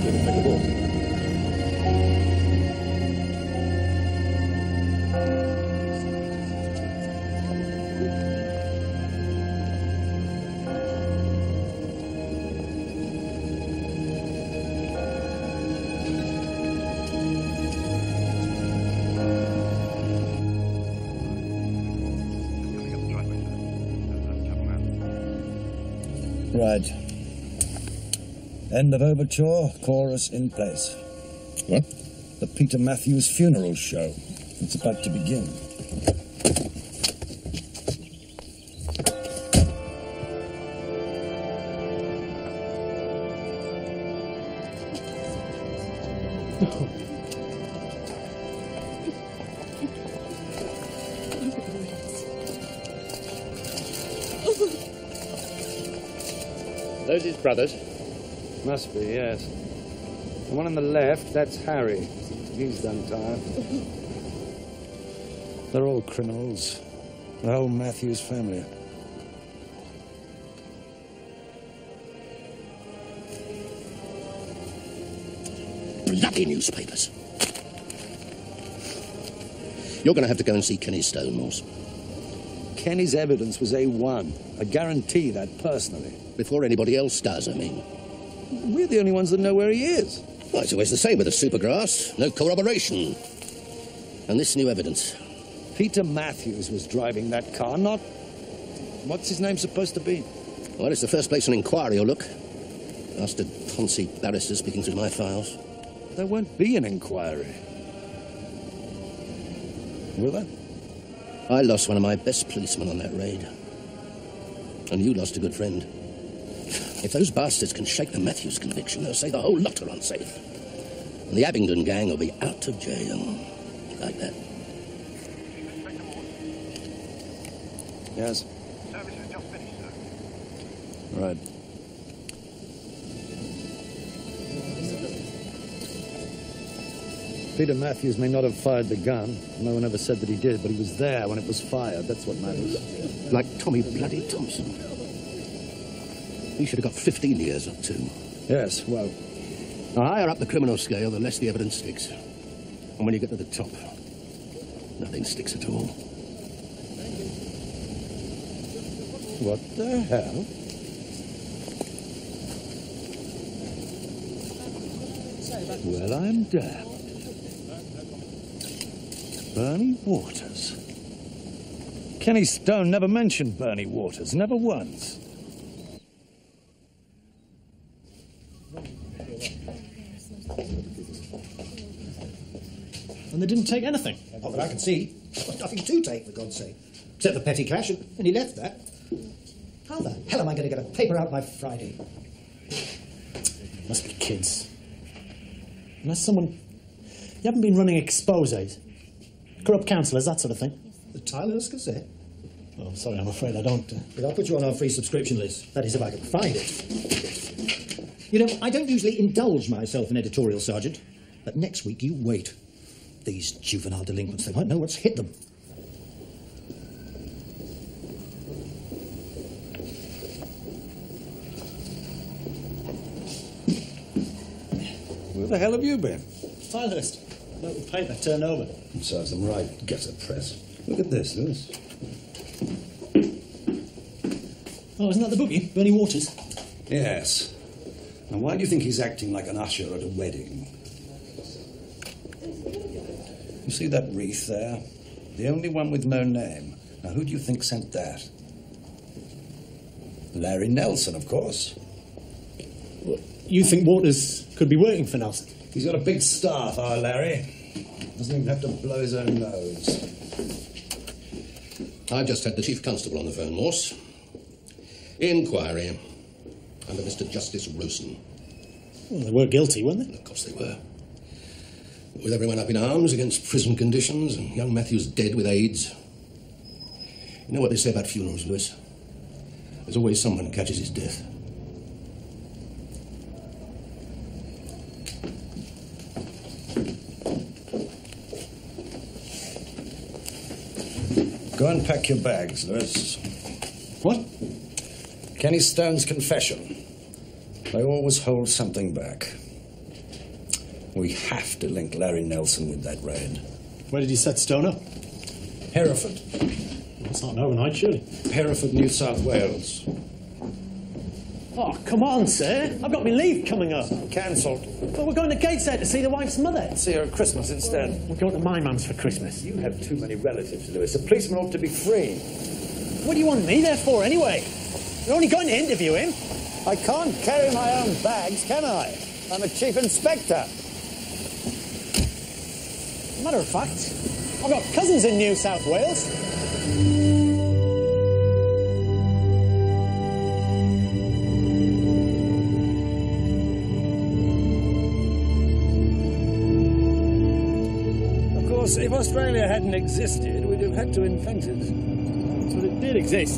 Right. End of overture, chorus in place. What? The Peter Matthews funeral show. It's about to begin. Those his brothers? Must be, yes. The one on the left, that's Harry. He's done time. They're all criminals. The whole Matthews family. Bloody newspapers. You're going to have to go and see Kenny Stone, Morse. Kenny's evidence was A1. I guarantee that personally. Before anybody else does, I mean. We're the only ones that know where he is. Well, it's always the same with the supergrass. No corroboration. And this new evidence. Peter Matthews was driving that car, not... What's his name supposed to be? Well, it's the first place an inquiry will look. Asked a Tonsi barrister speaking through my files. There won't be an inquiry. Will there? I lost one of my best policemen on that raid. And you lost a good friend. If those bastards can shake the Matthews conviction, they'll say the whole lot are unsafe. And the Abingdon gang will be out of jail. Like that. Yes? Service has just finished, sir. Right. Peter Matthews may not have fired the gun. No one ever said that he did, but he was there when it was fired. That's what matters. Like Tommy bloody Thompson. He should have got 15 years up too. Yes, well... The higher up the criminal scale, the less the evidence sticks. And when you get to the top, nothing sticks at all. What the hell? Well, I'm damned. Bernie Waters. Kenny Stone never mentioned Bernie Waters, never once. And they didn't take anything. Not that I can see. Nothing to take, for God's sake. Except the petty cash, and he left that. How the hell am I going to get a paper out by Friday? Must be kids. Unless someone... You haven't been running exposés? Corrupt councillors, that sort of thing? The Tyler's Gazette? Oh, sorry, I'm afraid I don't... But I'll put you on our free subscription list. That is, if I can find it. You know, I don't usually indulge myself in editorial, Sergeant. But next week, you wait. These juvenile delinquents, they won't know what's hit them. Where the hell have you been? Tylerist. Local paper turned over. Serves them right. Get a press. Look at this, Lewis. Oh, isn't that the bookie? Bernie Waters? Yes. And why do you think he's acting like an usher at a wedding? You see that wreath there? The only one with no name. Now, who do you think sent that? Larry Nelson, of course. Well, you think Waters could be working for Nelson? He's got a big staff, our Larry. Doesn't even have to blow his own nose. I've just had the Chief Constable on the phone, Morse. Inquiry under Mr. Justice Rowson. Well, they were guilty, weren't they? Of course they were. With everyone up in arms against prison conditions and young Matthews dead with AIDS. You know what they say about funerals, Lewis? There's always someone who catches his death. Go and pack your bags, Lewis. What? Kenny Stone's confession. They always hold something back. We have to link Larry Nelson with that raid. Where did you set Stone up? Hereford. It's not an overnight, surely. Hereford, New South Wales. Oh, come on, sir. I've got my leave coming up. Cancelled. Well, we're going to Gateshead to see the wife's mother. See her at Christmas instead. We're going to my mum's for Christmas. You have too many relatives, Lewis. A policeman ought to be free. What do you want me there for, anyway? You're only going to interview him. I can't carry my own bags, can I? I'm a chief inspector. Matter of fact, I've got cousins in New South Wales. Of course, if Australia hadn't existed, we'd have had to invent it. But it did exist.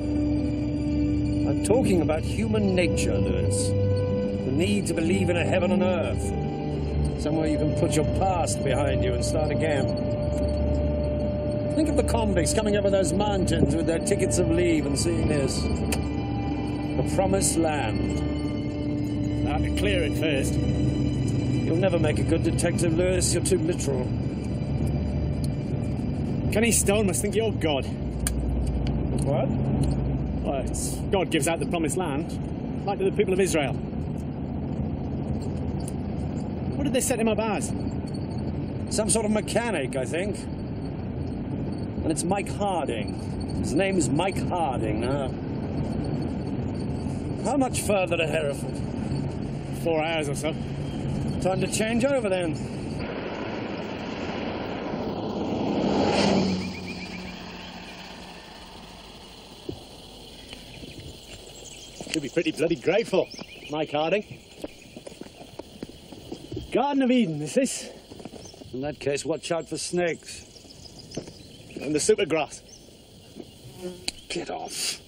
I'm talking about human nature, Lewis. The need to believe in a heaven on earth. Somewhere you can put your past behind you and start again. Think of the convicts coming over those mountains with their tickets of leave and seeing this. The promised land. I have to clear it first. You'll never make a good detective, Lewis. You're too literal. Kenny Stone must think you're God. What? Well, God gives out the promised land, like to the people of Israel. What did they set him up as? Some sort of mechanic, I think. And it's Mike Harding. His name is Mike Harding now. How much further to Hereford? 4 hours or so. Time to change over then. You'll be pretty bloody grateful, Mike Harding. Garden of Eden, this is. In that case, watch out for snakes. And the supergrass. Get off.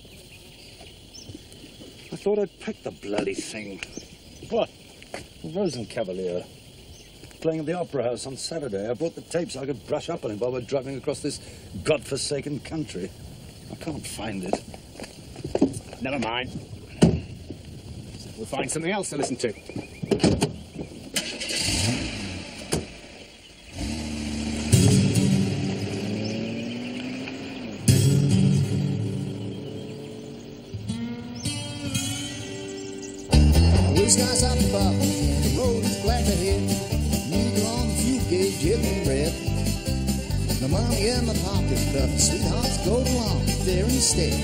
I thought I'd picked the bloody thing. What? Rosencavalier. Playing at the Opera House on Saturday. I brought the tape so I could brush up on it while we're driving across this godforsaken country. I can't find it. Never mind. We'll find something else to listen to. Blue skies up above, and the road is black ahead. Neither on the fuel gauge hitting red. The money in my pocket, but the sweethearts go along there instead.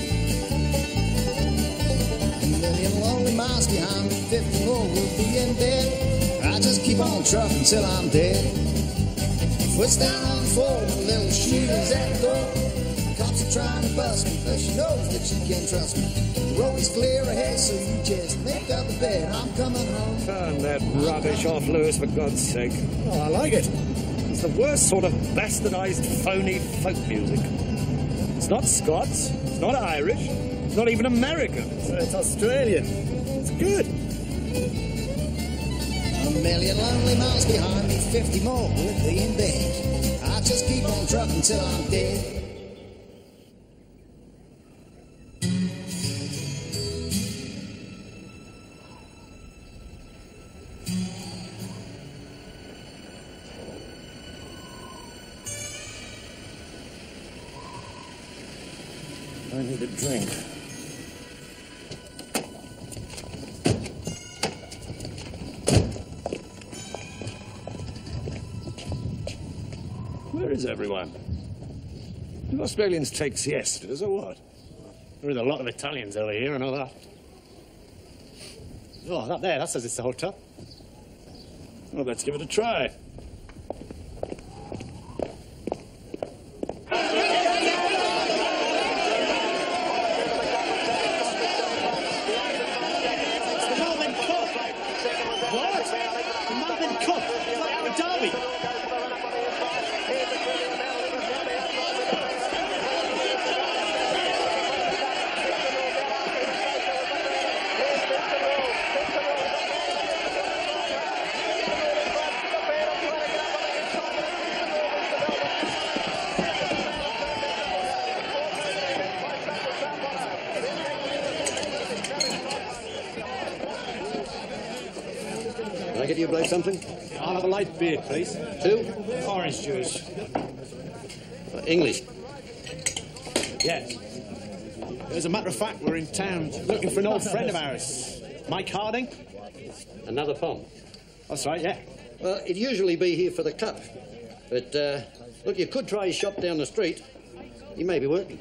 A million lonely miles behind me, 50 more will be in bed. I just keep on trucking till I'm dead. Foot's down on the floor, the little shooter's at the door. Cops are trying to bust me, but she knows that she can trust me. The road is clear ahead, so you just make up the bed. I'm coming home. Turn that rubbish off, Lewis, for God's sake. Oh, I like it. It's the worst sort of bastardized, phony folk music. It's not Scots, it's not Irish, it's not even American. It's Australian. It's good. A million lonely miles behind me, 50 more will be in bed. I just keep on trucking till I'm dead. I need a drink. Where is everyone? Do Australians take siestas or what? There is a lot of Italians over here, I know that. Oh, that there, that says it's the hotel. Well, let's give it a try. Can I get you both something? I'll have a light beer, please. 2? Orange juice. English. Yes. As a matter of fact, we're in town looking for an old friend of ours. Mike Harding. Another pump. That's right, yeah. Well, he'd usually be here for the cup. But, look, you could try his shop down the street. He may be working.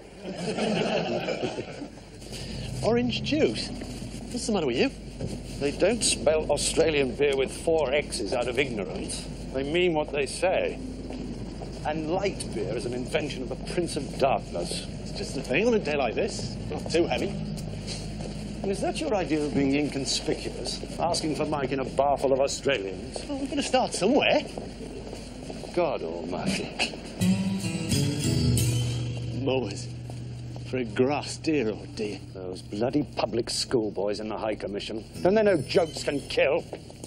Orange juice? What's the matter with you? They don't spell Australian beer with 4 X's out of ignorance. They mean what they say. And light beer is an invention of the Prince of Darkness. It's just a thing on a day like this. Not too heavy. And is that your idea of being inconspicuous? Asking for Mike in a bar full of Australians? Well, we've got to start somewhere. God almighty. Mowers. For a grass deer, oh dear. Those bloody public school boys in the High Commission. Don't they know jokes can kill?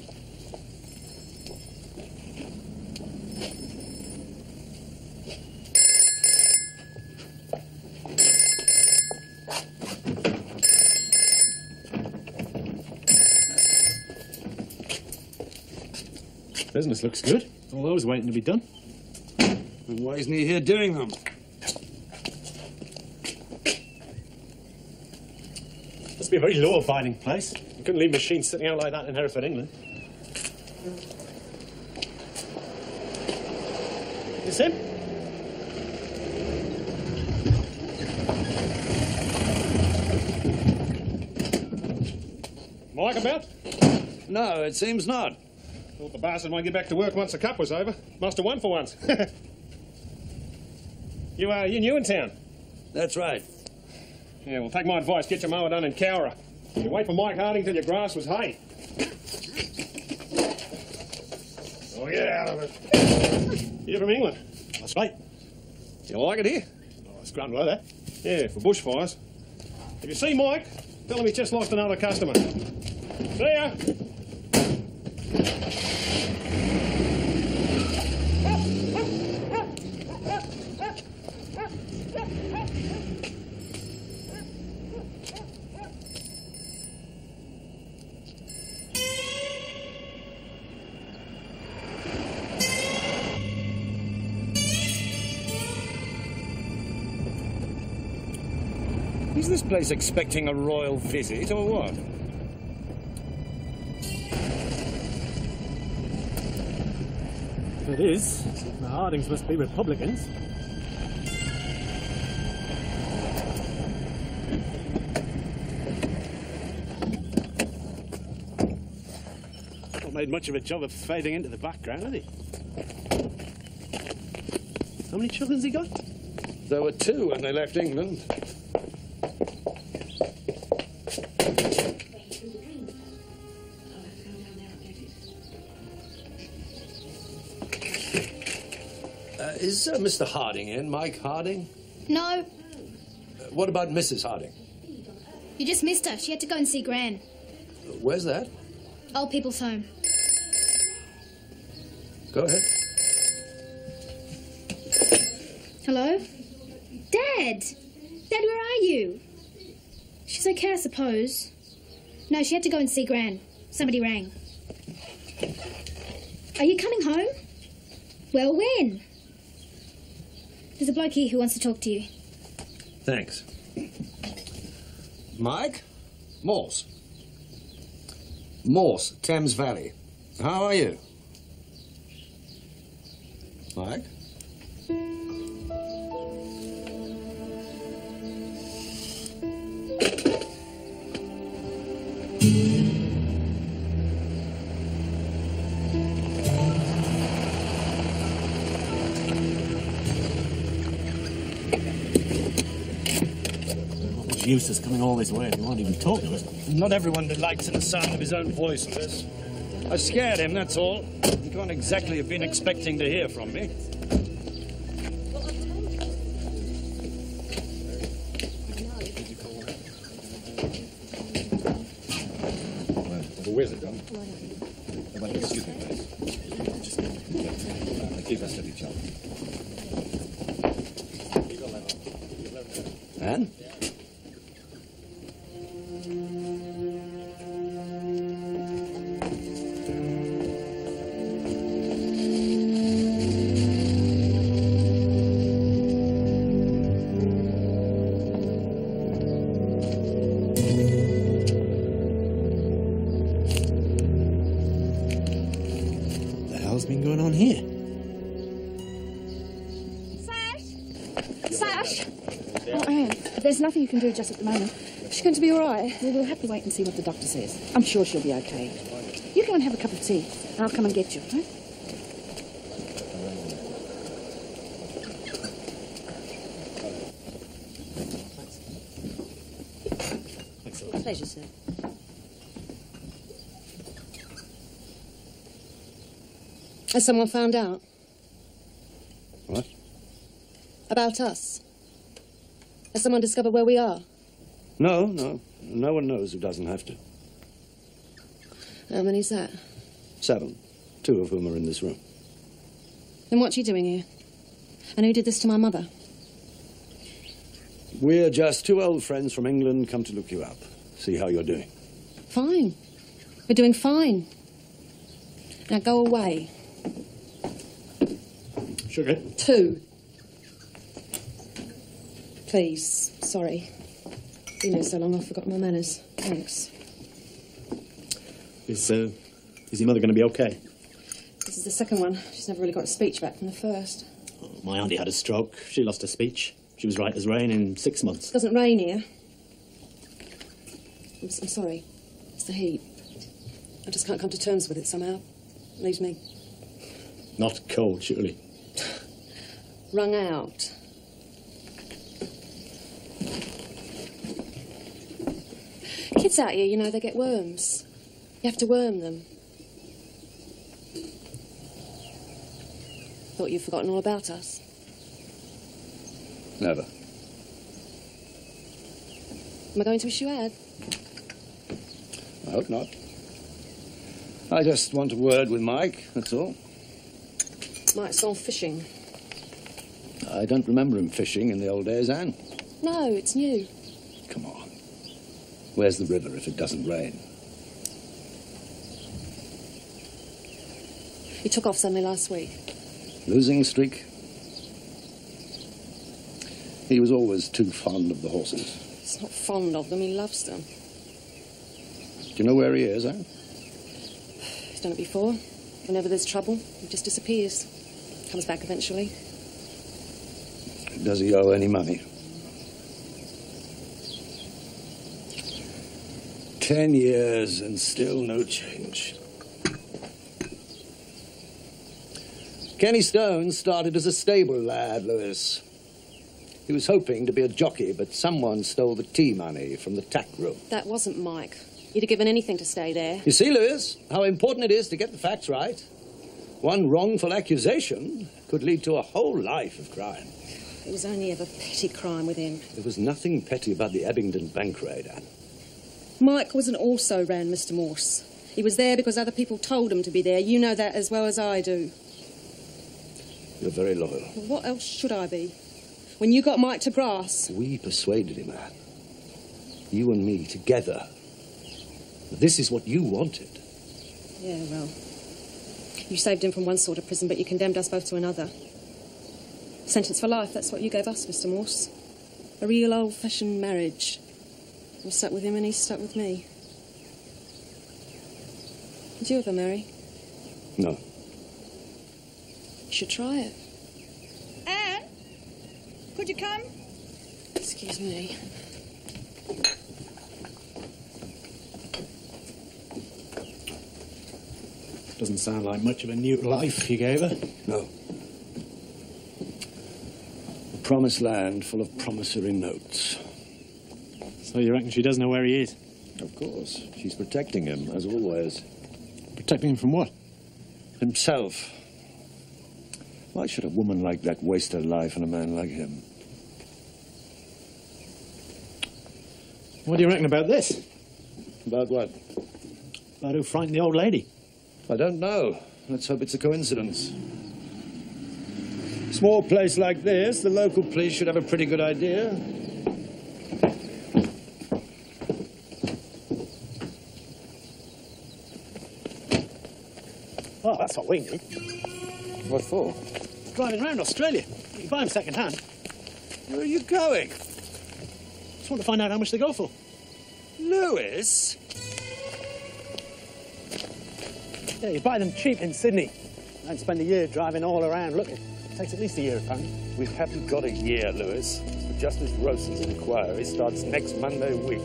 Business looks good. All those waiting to be done. And why isn't he here doing them? Must be a very law-abiding place. You couldn't leave machines sitting out like that in Hereford, England. This him? Mike about? No, it seems not. Thought the bastard might get back to work once the cup was over. Must have won for once. You new in town? That's right. Yeah, well, take my advice. Get your mower done in Cowra. You wait for Mike Harding till your grass was hay. Oh, get out of it. You're from England? That's right. You like it here? Oh, it's grand weather. Yeah, for bushfires. If you see Mike, tell him he's just lost another customer. See ya. Is this place expecting a royal visit or what? If it is, the Hardings must be Republicans. Not made much of a job of fading into the background, has he? How many children's he got? There were 2 when they left England. Is Mr. Harding in, Mike Harding? No, What about Mrs. Harding? you just missed her. She had to go and see Gran. Where's that? Old people's home. Go ahead. Hello? Dad! Dad, where are you? She's okay, I suppose. No, she had to go and see Gran. Somebody rang. Are you coming home? Well, when? There's a bloke here who wants to talk to you. Thanks. Mike? Morse. Morse, Thames Valley. How are you? Mike? Eustace coming all this way and he won't even talk to us. Not everyone delights in the sound of his own voice, Liz. I scared him, that's all. He can't exactly have been expecting to hear from me. The wizard, huh? Excuse me, please. Just keep us to each other. Anne? hell's been going on here? Sash! Oh, Anne, there's nothing you can do just at the moment. She's going to be all right. Well, we'll have to wait and see what the doctor says. I'm sure she'll be okay. You go and have a cup of tea, and I'll come and get you, right? Pleasure, sir. Has someone found out? What? About us? Has someone discovered where we are? No. No one knows who doesn't have to. How many's that? 7, 2 of whom are in this room. Then what's she doing here? And who did this to my mother? We're just 2 old friends from England come to look you up, see how you're doing. Fine. We're doing fine. Now go away. Sugar? 2. Please. Sorry. Been here so long I've forgotten my manners. Thanks. Is your mother going to be okay? This is the second one. She's never really got a speech back from the first. Oh, my auntie had a stroke. She lost her speech. She was right as rain in 6 months. It doesn't rain here. I'm sorry. It's the heat. I just can't come to terms with it somehow. It leaves me Not cold, surely. wrung out. Kids out here, you know, they get worms. You have to worm them. Thought you'd forgotten all about us. Never. Am I going to wish you had? I hope not. I just want a word with Mike, that's all. Mike's gone fishing. I don't remember him fishing in the old days, Anne. No, it's new. Come on. Where's the river if it doesn't rain? He took off suddenly last week. Losing streak? He was always too fond of the horses. He's not fond of them, he loves them. Do you know where he is, Anne? He's done it before. Whenever there's trouble, he just disappears. Comes back eventually. Does he owe any money? 10 years and still no change. Kenny Stone started as a stable lad, Lewis. He was hoping to be a jockey, but someone stole the tea money from the tack room. That wasn't Mike. He'd have given anything to stay there. You see, Lewis, how important it is to get the facts right. One wrongful accusation could lead to a whole life of crime. It was only ever petty crime with him. There was nothing petty about the Abingdon bank raid, Anne. Mike wasn't also ran Mr. Morse. He was there because other people told him to be there. You know that as well as I do. You're very loyal. Well, what else should I be? When you got Mike to grass... We persuaded him, Anne. You and me together. This is what you wanted. Yeah, well... You saved him from one sort of prison, but you condemned us both to another. Sentence for life, that's what you gave us, Mr. Morse. A real old-fashioned marriage. I was stuck with him and he's stuck with me. Did you ever marry? No. You should try it. Anne? Could you come? Excuse me. Doesn't sound like much of a new life you gave her. No. A promised land full of promissory notes. So you reckon she doesn't know where he is? Of course. She's protecting him, as always. Protecting him from what? Himself. Why should a woman like that waste her life on a man like him? What do you reckon about this? About what? About who frightened the old lady? I don't know. Let's hope it's a coincidence. Small place like this, the local police should have a pretty good idea. Oh, that's what we need. What for? Driving around Australia. You can buy them second hand. Where are you going? Just want to find out how much they go for. Lewis? Yeah, you buy them cheap in Sydney. I'd spend a year driving all around looking. It takes at least a year, apparently. We haven't got a year, Lewis. The Justice Roson's inquiry starts next Monday week.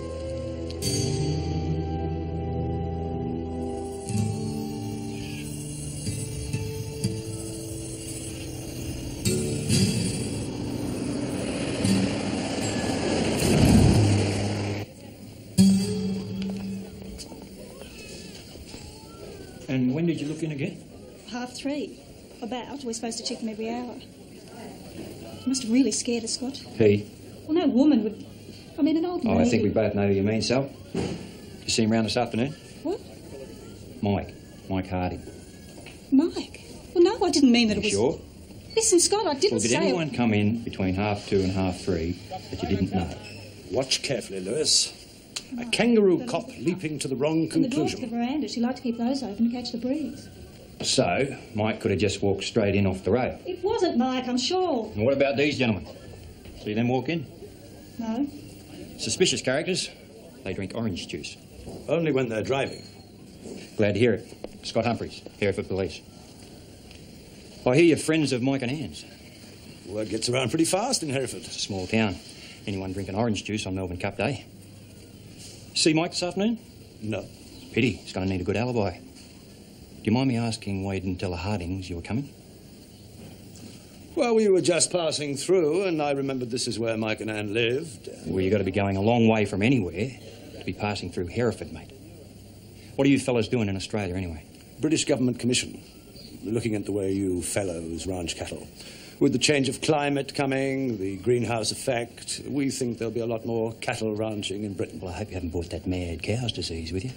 And when did you look in again? 3:30. About. We're supposed to check them every hour. You must have really scared us, Scott. He? Well, no woman would... I mean, an old Oh, lady... I think we both know who you mean, Sal. You see him round this afternoon? What? Mike Harding. Mike? Well, no, I didn't mean that it was... Sure? Listen, Scott, I didn't Well, did say... anyone come in between 2:30 and 3:30 that you didn't know? Watch carefully, Lewis. A kangaroo cop leaping to the wrong And the door to the conclusion. veranda, she liked to keep those open to catch the breeze. So, Mike could have just walked straight in off the rail. It wasn't Mike, I'm sure. And what about these gentlemen? See them walk in? No. Suspicious characters. They drink orange juice. Only when they're driving. Glad to hear it. Scott Humphreys, Hereford Police. I hear you're friends of Mike and Anne's. Word gets around pretty fast in Hereford. It's a small town. Anyone drinking orange juice on Melbourne Cup Day. See Mike this afternoon? No. Pity. He's going to need a good alibi. Do you mind me asking why you didn't tell the Hardings you were coming? Well, we were just passing through, and I remembered this is where Mike and Anne lived. Well, you've got to be going a long way from anywhere to be passing through Hereford, mate. What are you fellas doing in Australia, anyway? British Government Commission. We're looking at the way you fellows ranch cattle. With the change of climate coming, the greenhouse effect, we think there'll be a lot more cattle ranching in Britain. Well, I hope you haven't brought that mad cow's disease with you.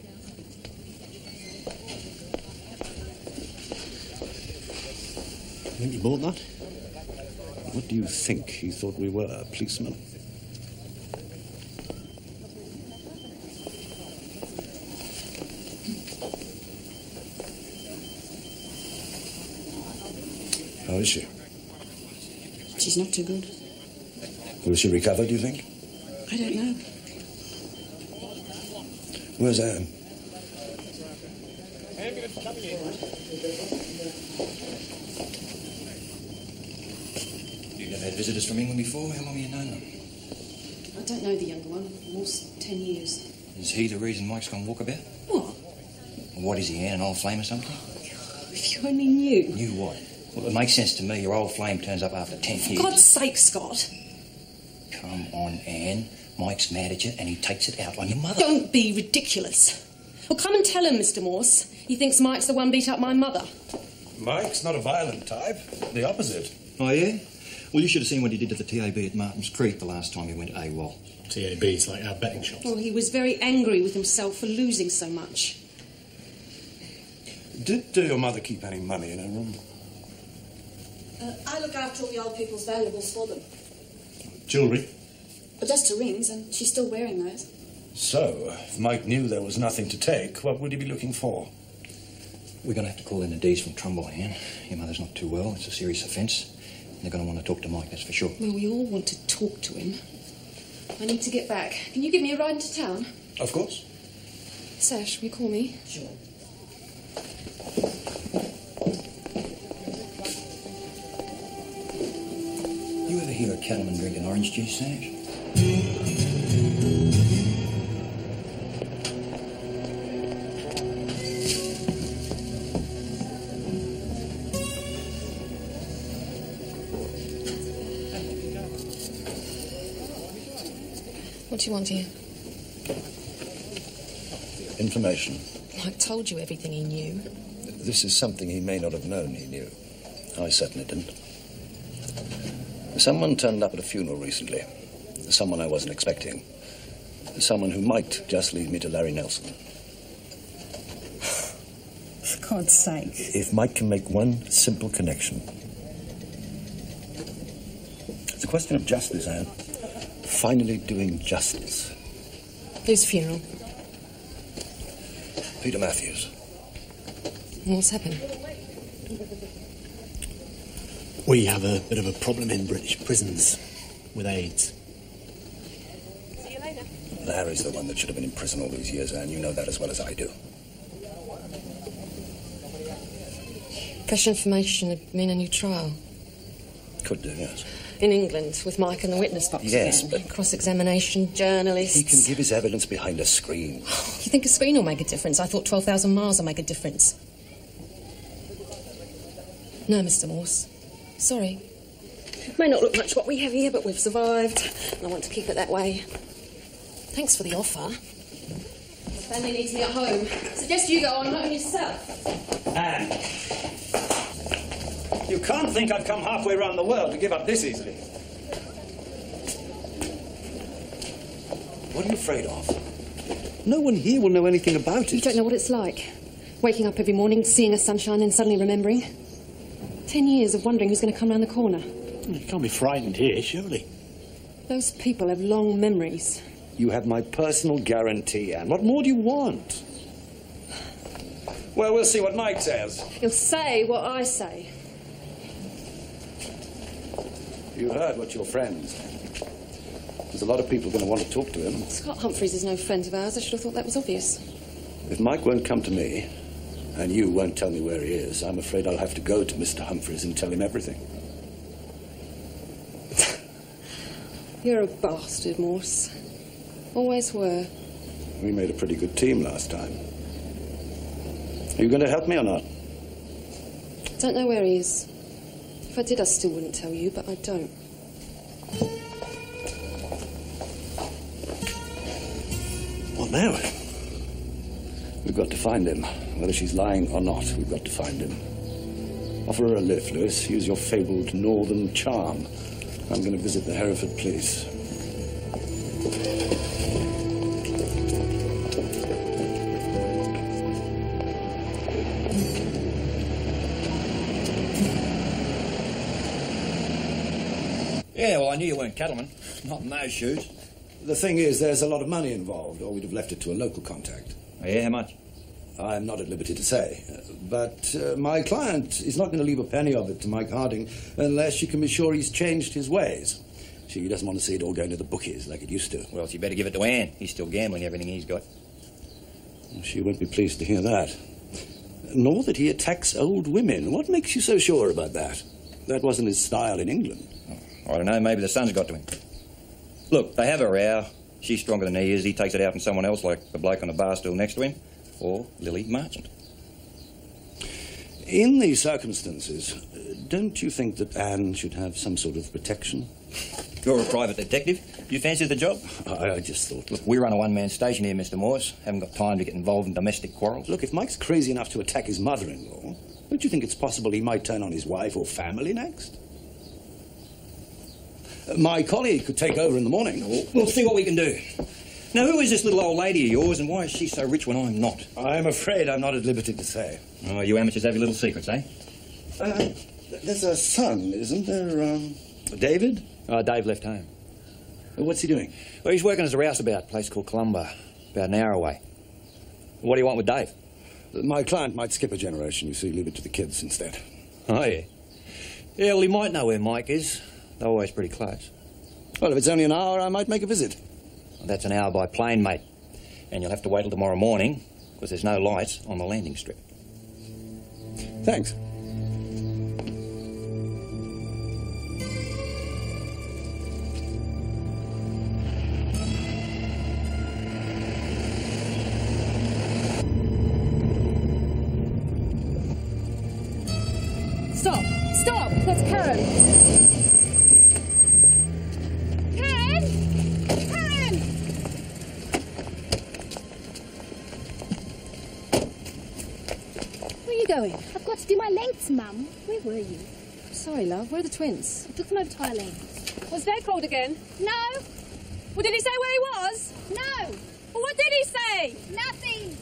Think he bought that? What do you think he thought we were, policemen? How is she? She's not too good. Will she recover, do you think? I don't know. Where's Anne? Ambulance coming in. You've never had visitors from England before? How long have you known them? I don't know the younger one. Almost 10 years. Is he the reason Mike's gone walkabout? What? What is he, Anne, an old flame or something? If you only knew. Knew what? Well, it makes sense to me. Your old flame turns up after 10 years. For God's sake, Scott. Come on, Anne. Mike's mad at you and he takes it out on your mother. Don't be ridiculous. Well, come and tell him, Mr. Morse. He thinks Mike's the one beat up my mother. Mike's not a violent type. The opposite. Oh, yeah? Well, you should have seen what he did to the TAB at Martin's Creek the last time he went AWOL. TAB's like our betting shop. Well, he was very angry with himself for losing so much. Did your mother keep any money in her room? I look after all the old people's valuables for them. Jewellery? But just her rings, and she's still wearing those. So, if Mike knew there was nothing to take, what would he be looking for? We're going to have to call in the D's from Trumbull, Anne. Your mother's not too well. It's a serious offence. They're going to want to talk to Mike, that's for sure. Well, we all want to talk to him. I need to get back. Can you give me a ride into town? Of course. Sash, will you call me? Sure. You ever hear a cattleman drinking orange juice, Sash? What do you want here? Information. Mike told you everything he knew. This is something he may not have known he knew. I certainly didn't. Someone turned up at a funeral recently. Someone I wasn't expecting. Someone who might just lead me to Larry Nelson. For God's sake. If Mike can make one simple connection. It's a question of justice, Anne. Finally doing justice. Whose funeral? Peter Matthews. What's happened? We have a bit of a problem in British prisons with AIDS. See you later. Larry's the one that should have been in prison all these years, Anne. You know that as well as I do. Fresh information would mean a new trial. Could do, yes. In England, with Mike and the witness box Yes, again. Cross-examination, journalists... He can give his evidence behind a screen. You think a screen will make a difference? I thought 12,000 miles will make a difference. No, Mr. Morse. Sorry. It may not look much what we have here, but we've survived. And I want to keep it that way. Thanks for the offer. Family needs me at home. Suggest you go on home yourself. Anne. You can't think I'd come halfway around the world to give up this easily. What are you afraid of? No one here will know anything about it. You don't know what it's like. Waking up every morning, seeing a sunshine, and suddenly remembering. 10 years of wondering who's going to come round the corner. You can't be frightened here, surely. Those people have long memories. You have my personal guarantee, Anne. What more do you want? Well, we'll see what Mike says. He'll say what I say. You heard what your friend said. There's a lot of people going to want to talk to him. Scott Humphreys is no friend of ours. I should have thought that was obvious. If Mike won't come to me, and you won't tell me where he is, I'm afraid I'll have to go to Mr. Humphreys and tell him everything. You're a bastard, Morse. Always were. We made a pretty good team last time. Are you going to help me or not? Don't know where he is. If I did, I still wouldn't tell you, but I don't. What now? We've got to find him. Whether she's lying or not, we've got to find him. Offer her a lift, Lewis. Use your fabled northern charm. I'm going to visit the Hereford police. Yeah, well, I knew you weren't cattlemen. Not in those shoes. The thing is, there's a lot of money involved, or we'd have left it to a local contact. Oh, yeah, how much? I'm not at liberty to say. But my client is not going to leave a penny of it to Mike Harding unless she can be sure he's changed his ways. She doesn't want to see it all going to the bookies like it used to. Well, she better give it to Anne. He's still gambling everything he's got. She won't be pleased to hear that. Nor that he attacks old women. What makes you so sure about that? That wasn't his style in England. Oh, I don't know. Maybe the sun's got to him. Look, they have a row. She's stronger than he is. He takes it out on someone else, like the bloke on the bar stool next to him, or Lily Marchant. In these circumstances, don't you think that Anne should have some sort of protection? You're a private detective. You fancy the job? I just thought... Look, we run a one-man station here, Mr. Morse. Haven't got time to get involved in domestic quarrels. Look, if Mike's crazy enough to attack his mother-in-law, don't you think it's possible he might turn on his wife or family next? My colleague could take over in the morning. We'll see what we can do. Now, who is this little old lady of yours, and why is she so rich when I'm not? I'm afraid I'm not at liberty to say. Oh, you amateurs have your little secrets, eh? There's a son, isn't there, David? Dave left home. What's he doing? Well, he's working as a roustabout, a place called Columba, about an hour away. What do you want with Dave? My client might skip a generation, you see, leave it to the kids instead. Oh, yeah. Yeah, well, he might know where Mike is. They're always pretty close. Well, if it's only an hour, I might make a visit. Well, that's an hour by plane, mate. And you'll have to wait till tomorrow morning, because there's no lights on the landing strip. Thanks. Stop! Stop! That's Karen! Karen! Karen! Where are you going? I've got to do my lengths, Mum. Where were you? Sorry, love. Where are the twins? I took them over to Eileen. Was Dad called again? No! Well, did he say where he was? No! Well, what did he say? Nothing!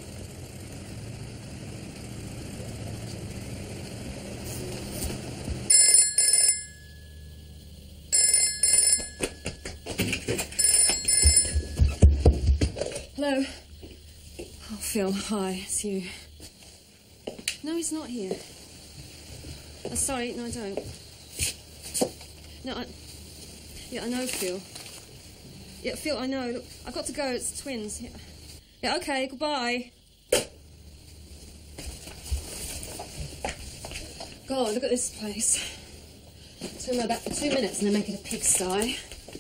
Hello? Oh, Phil, hi, it's you. No, he's not here. Oh, sorry, no, I don't. No, I know, Phil. Yeah, Phil, I know. Look, I've got to go, it's the twins. Yeah, okay, goodbye. God, look at this place. Turn my back for 2 minutes and then make it a pigsty.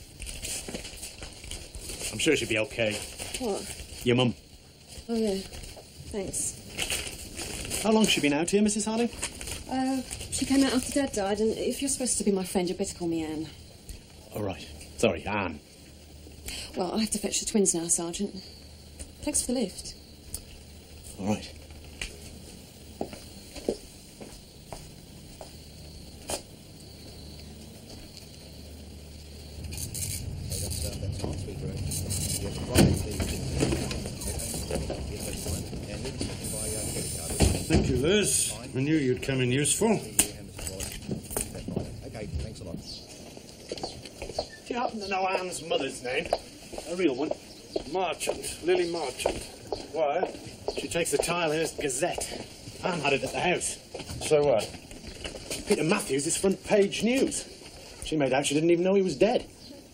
I'm sure she'll be okay. What? Your mum. Oh, yeah. Thanks. How long's she been out here, Mrs. Harding? She came out after Dad died, and if you're supposed to be my friend, you'd better call me Anne. All right. Sorry, Anne. Well, I have to fetch the twins now, Sergeant. Thanks for the lift. All right. Thank you, Liz. I knew you'd come in useful. Okay, thanks a lot. Do you happen to know Anne's mother's name? A real one? Marchant, Lily Marchant. Why? She takes the Tilehurst Gazette. Anne had it at the house. So what? Peter Matthews is front page news. She made out she didn't even know he was dead.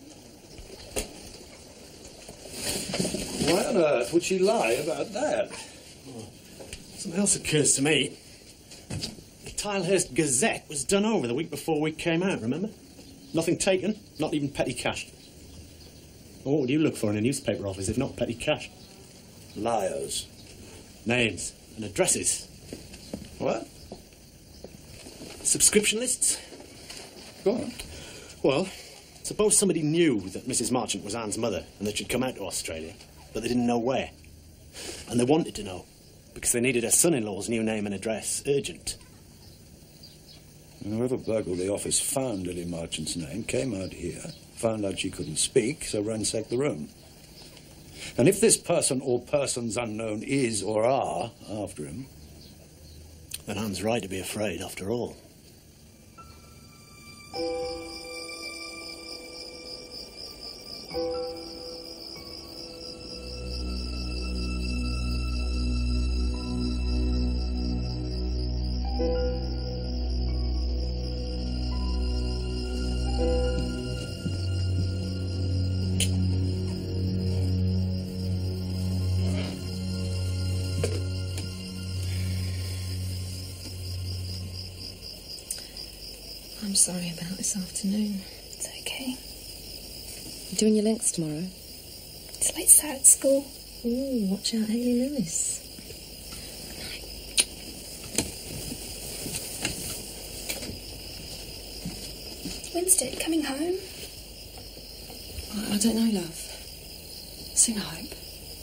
Why on earth would she lie about that? Something else occurs to me. The Tilehurst Gazette was done over the week before we came out, remember? Nothing taken, not even petty cash. Well, what would you look for in a newspaper office if not petty cash? Liars. Names and addresses. What? Subscription lists? Go on. Well, suppose somebody knew that Mrs. Marchant was Anne's mother and that she'd come out to Australia, but they didn't know where. And they wanted to know, because they needed her son-in-law's new name and address urgent. Whoever burgled the office found Lily Marchant's name, came out here, found out she couldn't speak, so ransacked the room. And if this person or persons unknown is or are after him... then Anne's right to be afraid, after all. I'm sorry about this afternoon. It's okay. You doing your links tomorrow? It's late start at school. Ooh, watch out, Hayley Lewis. Wednesday, coming home? I don't know, love. Soon, I hope.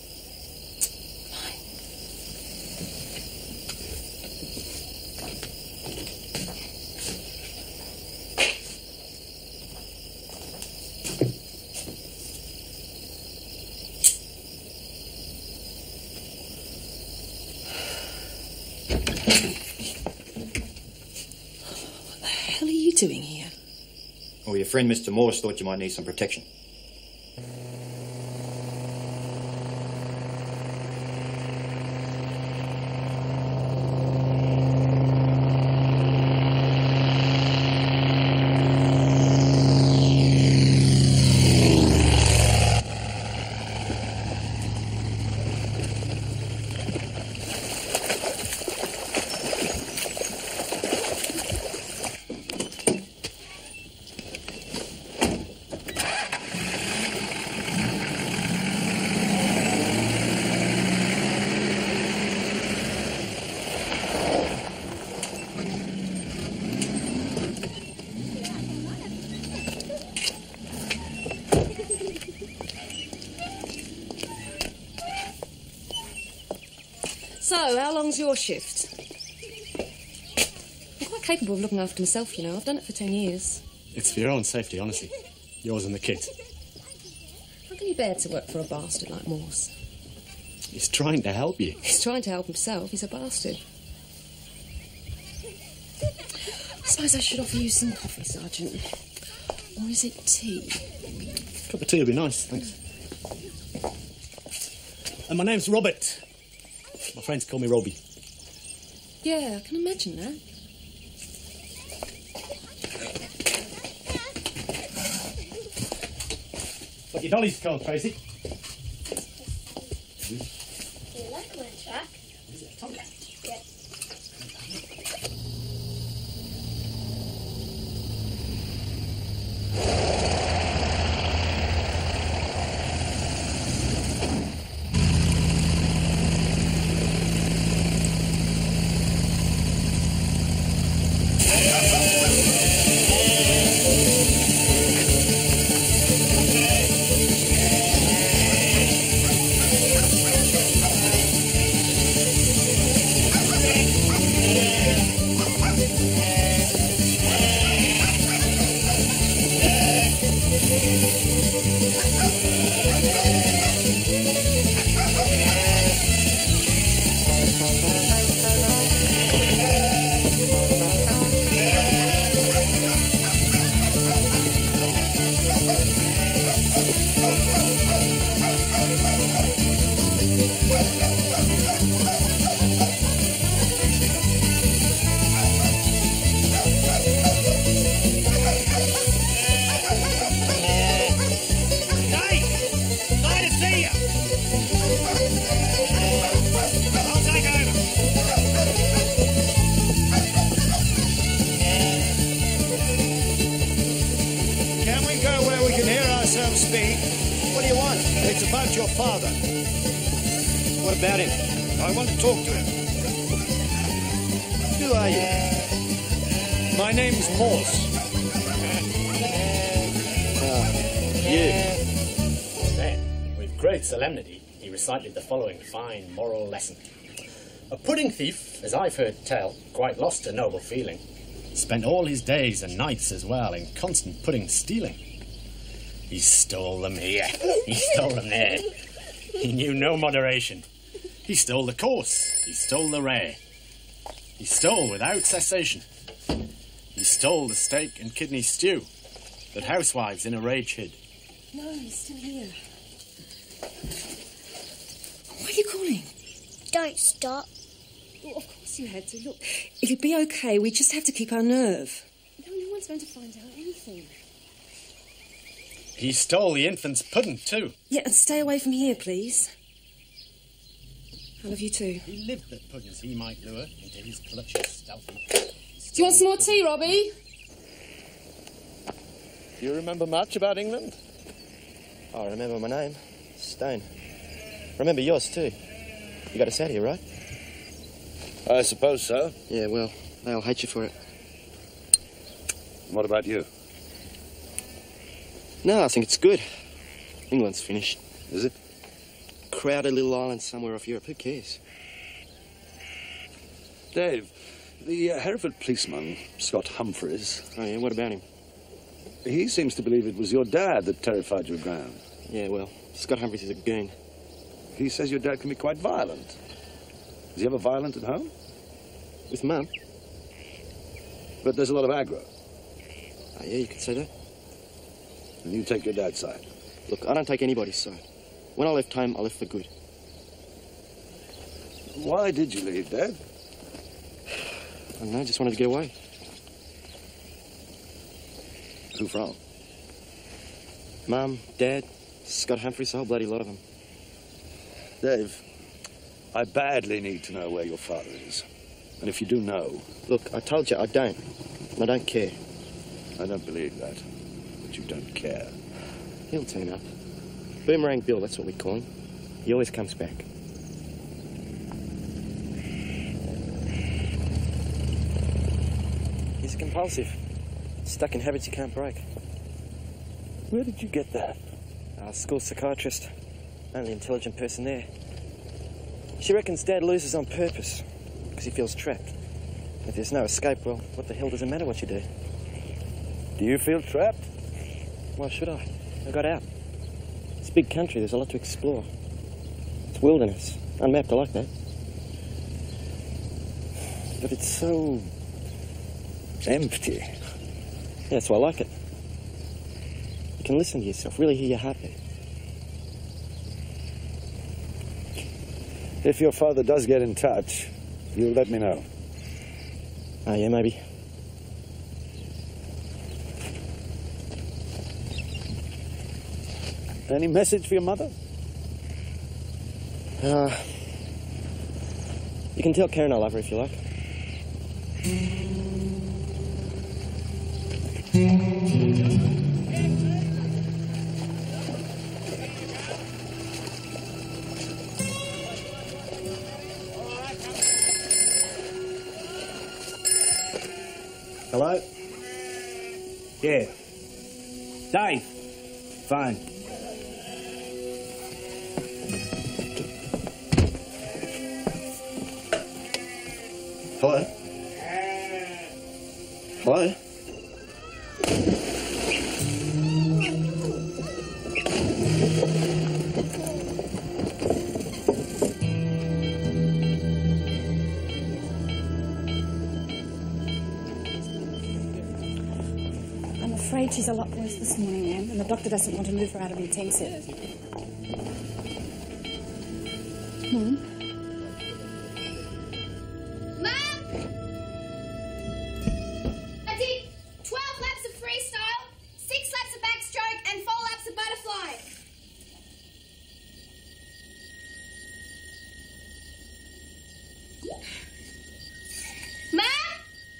Doing here? Well, your friend Mr. Morse thought you might need some protection. So, how long's your shift? I'm quite capable of looking after myself, you know. I've done it for 10 years. It's for your own safety, honestly. Yours and the kids. How can you bear to work for a bastard like Morse? He's trying to help you. He's trying to help himself. He's a bastard. I suppose I should offer you some coffee, Sergeant. Or is it tea? A cup of tea would be nice, thanks. And my name's Robert. My friends call me Robbie. Yeah, I can imagine that. What your dolly's called, Tracy? Do you like my track? Yeah. It's about your father. What about him? I want to talk to him. Who are you? My name's Morse. You. Then, with great solemnity, he recited the following fine moral lesson. A pudding thief, as I've heard tell, quite lost a noble feeling. Spent all his days and nights as well in constant pudding stealing. He stole them here. He stole them there. He knew no moderation. He stole the coarse. He stole the rare. He stole without cessation. He stole the steak and kidney stew that housewives in a rage hid. No, he's still here. What are you calling? Don't stop. Well, of course you had to. Look, it'll be okay. We just have to keep our nerve. No one's going to find out anything. He stole the infant's pudding, too. Yeah, and stay away from here, please. I love you too. He lived that puddings he might lure into his clutches stealthy. Do you want some more tea, Robbie? Do you remember much about England? Oh, I remember my name. Stone. Remember yours, too. You got us out here, right? I suppose so. Yeah, well, they'll hate you for it. What about you? No, I think it's good. England's finished. Is it? Crowded little island somewhere off Europe. Who cares? Dave, the Hereford policeman, Scott Humphreys... Oh, yeah? What about him? He seems to believe it was your dad that terrified you aground. Yeah, well, Scott Humphreys is a goon. He says your dad can be quite violent. Is he ever violent at home? With Mum? But there's a lot of aggro. Oh, yeah, you could say that. And you take your dad's side. Look, I don't take anybody's side. When I left home, I left for good. Why did you leave, Dad? I don't know, just wanted to get away. Who from? Mum, Dad, Scott Humphreys, a whole bloody lot of them. Dave, I badly need to know where your father is. And if you do know... Look, I told you I don't. And I don't care. I don't believe that. But you don't care. He'll turn up. Boomerang Bill, that's what we call him. He always comes back. He's compulsive. Stuck in habits he can't break. Where did you get that? School psychiatrist. Only intelligent person there. She reckons Dad loses on purpose because he feels trapped. If there's no escape, well, what the hell does it matter what you do? Do you feel trapped? Why should I? I got out. It's a big country. There's a lot to explore. It's wilderness. Unmapped. I like that. But it's so... empty. Yeah, that's why I like it. You can listen to yourself, really hear your heartbeat. If your father does get in touch, you'll let me know. Oh, yeah, maybe. Any message for your mother? You can tell Karen I love her if you like. Hello? Yeah. Dave. Fine. Hello? Hello? afraid she's a lot worse this morning, Anne, and the doctor doesn't want to move her out of intensive. Mum? Mum! I did 12 laps of freestyle, 6 laps of backstroke, and 4 laps of butterfly. Mum!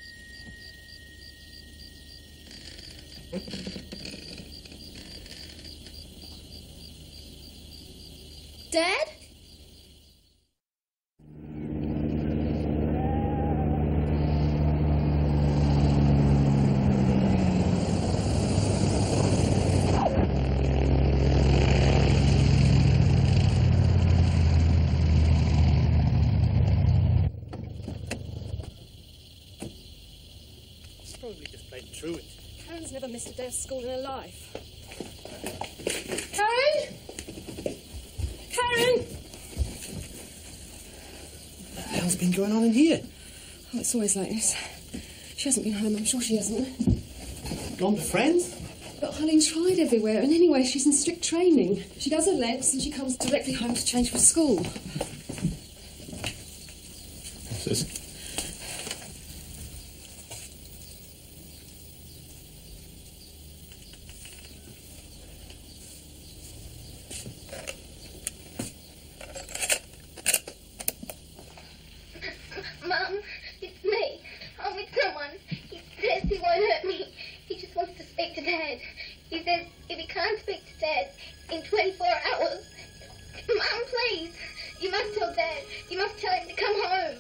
Dad? Probably just played truant. Karen's never missed a day of school in her life. Karen? Karen! What the hell's been going on in here? Oh, it's always like this. She hasn't been home, I'm sure she hasn't. Gone to friends? But Eileen tried everywhere, and anyway, she's in strict training. She does her legs, and she comes directly home to change for school. What's this? Mum, it's me. I'm with someone. He says he won't hurt me. He just wants to speak to Dad. He says if he can't speak to Dad in 24 hours... Mum, please. You must tell Dad. You must tell him to come home.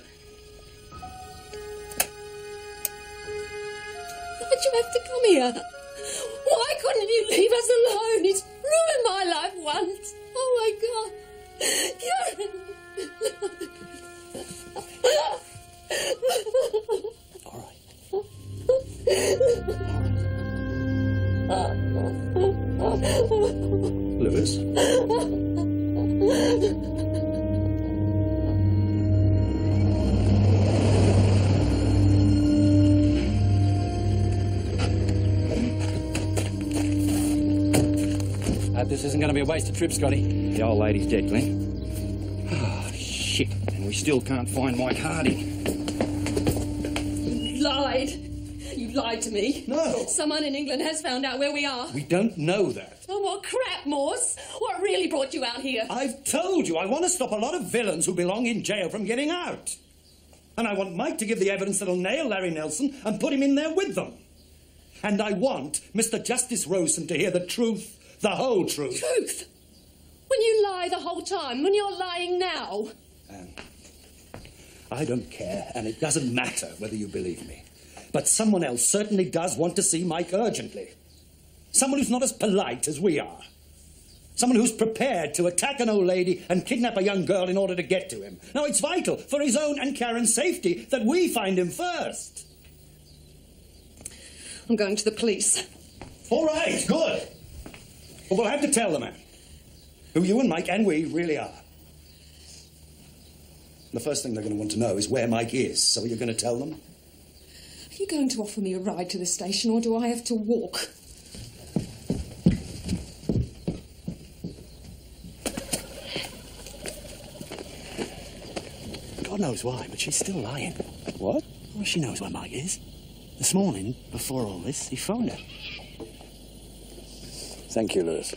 Why'd you have to come here? Why couldn't you leave us alone? It's ruined my life once. Oh, my God. Karen. Lewis? This isn't going to be a wasted trip, Scotty. The old lady's dead, Glenn. Oh, shit. And we still can't find Mike Harding. You lied. You lied to me. No. Someone in England has found out where we are. We don't know that. Oh, what crap, Morse. What really brought you out here? I've told you I want to stop a lot of villains who belong in jail from getting out. And I want Mike to give the evidence that'll nail Larry Nelson and put him in there with them. And I want Mr. Justice Rosen to hear the truth, the whole truth. Truth? When you lie the whole time, when you're lying now. I don't care, and it doesn't matter whether you believe me. But someone else certainly does want to see Mike urgently. Someone who's not as polite as we are. Someone who's prepared to attack an old lady and kidnap a young girl in order to get to him. Now, it's vital for his own and Karen's safety that we find him first. I'm going to the police. All right, good. Well, we'll have to tell the man who you and Mike and we really are. The first thing they're going to want to know is where Mike is. So are you going to tell them? Are you going to offer me a ride to the station, or do I have to walk? God knows why, but she's still lying. What? Well, she knows where Mike is. This morning, before all this, he phoned her. Thank you, Lewis.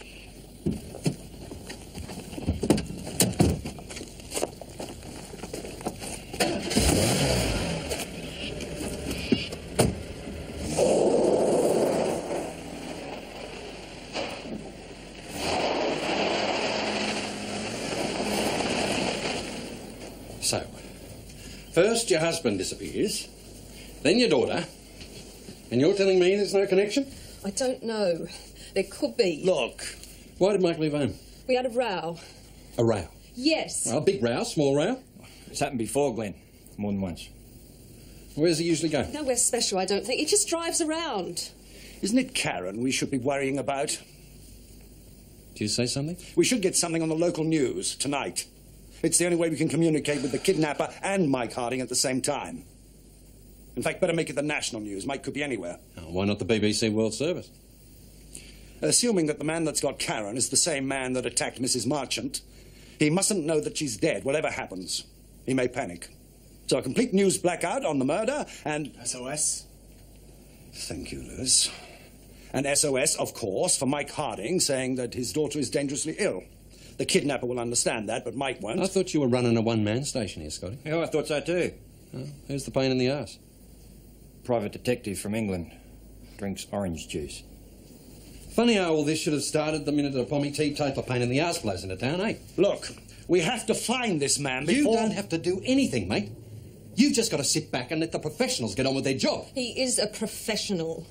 So, first your husband disappears, then your daughter, and you're telling me there's no connection? I don't know. There could be. Look, why did Mike leave home? We had a row. A row? Yes. A big row, small row? It's happened before, Glenn. More than once. Where does he usually go? Nowhere special, I don't think. He just drives around. Isn't it Karen we should be worrying about? Do you say something? We should get something on the local news tonight. It's the only way we can communicate with the kidnapper and Mike Harding at the same time. In fact, better make it the national news. Mike could be anywhere. Oh, why not the BBC World Service? Assuming that the man that's got Karen is the same man that attacked Mrs. Marchant, he mustn't know that she's dead, whatever happens. He may panic. So a complete news blackout on the murder and... SOS? Thank you, Lewis. And SOS, of course, for Mike Harding, saying that his daughter is dangerously ill. The kidnapper will understand that, but Mike won't. I thought you were running a one-man station here, Scotty. Yeah, I thought so too. Oh, who's the pain in the arse? Private detective from England. Drinks orange juice. Funny how all this should have started the minute a pommy teetotaler pain in the arse blows into town, eh? Look, we have to find this man before... You don't have to do anything, mate. You've just got to sit back and let the professionals get on with their job. He is a professional.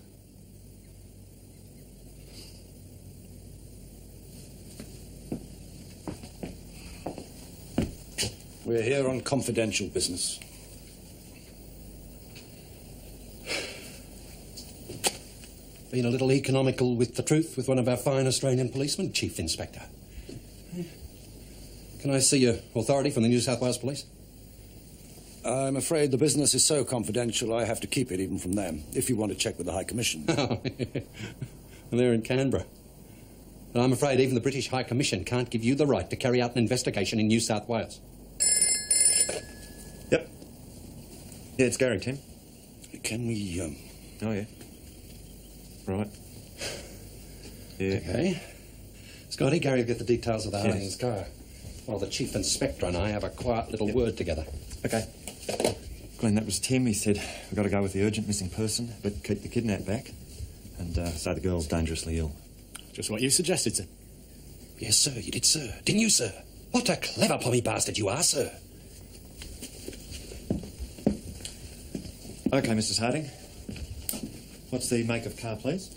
We're here on confidential business. Been a little economical with the truth with one of our fine Australian policemen, Chief Inspector. Can I see your authority from the New South Wales Police? I'm afraid the business is so confidential I have to keep it even from them, if you want to check with the High Commission. Oh, yeah. They're in Canberra. And I'm afraid even the British High Commission can't give you the right to carry out an investigation in New South Wales. Yep. Yeah, it's Gary, Tim. Can we, Oh, yeah. Right. Yeah. Okay. Scotty, Gary will get the details of the Harding's car, while the Chief Inspector and I have a quiet little word together. Okay. Glenn, that was Tim. He said we've got to go with the urgent missing person, but keep the kidnap back. And say the girl's dangerously ill. Just what you suggested, sir. Yes, sir, you did, sir. Didn't you, sir? What a clever pommy bastard you are, sir. Okay, Mrs. Harding. What's the make of car, please?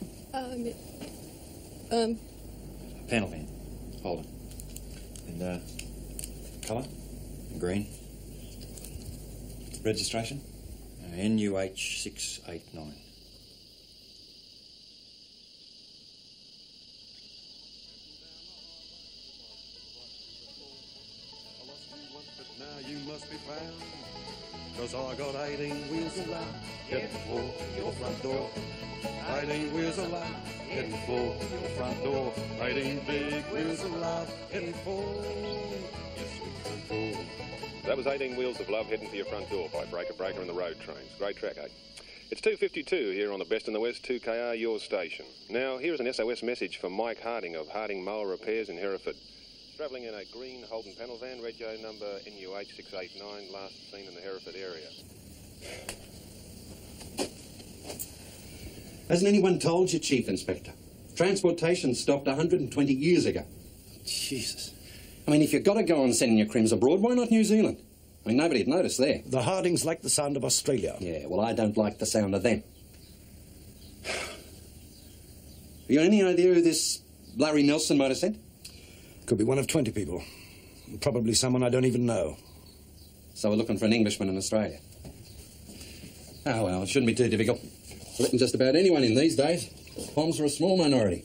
Panel van. Hold it. And, colour? Green. Registration? NUH 689. Now you must be found, 'cause I got 18 wheels allowed, heading for your front door. 18 wheels allowed, heading for your front door. 18 big wheels allowed, heading for your sweet front door. That was 18 Wheels of Love Heading for Your Front Door by Breaker Breaker and the Road Trains. Great track, eh? It's 2:52 here on the Best in the West, 2KR, your station. Now, here's an SOS message from Mike Harding of Harding Mower Repairs in Hereford. Travelling in a green Holden panel van, rego number NUH 689, last seen in the Hereford area. Hasn't anyone told you, Chief Inspector? Transportation stopped 120 years ago. Jesus. I mean, if you've got to go on sending your crims abroad, why not New Zealand? I mean, nobody'd notice there. The Hardings like the sound of Australia. Yeah, well, I don't like the sound of them. Have you any idea who this Larry Nelson might have sent? Could be one of 20 people. Probably someone I don't even know. So we're looking for an Englishman in Australia. Oh, well, it shouldn't be too difficult. We're letting just about anyone in these days. Poms are a small minority.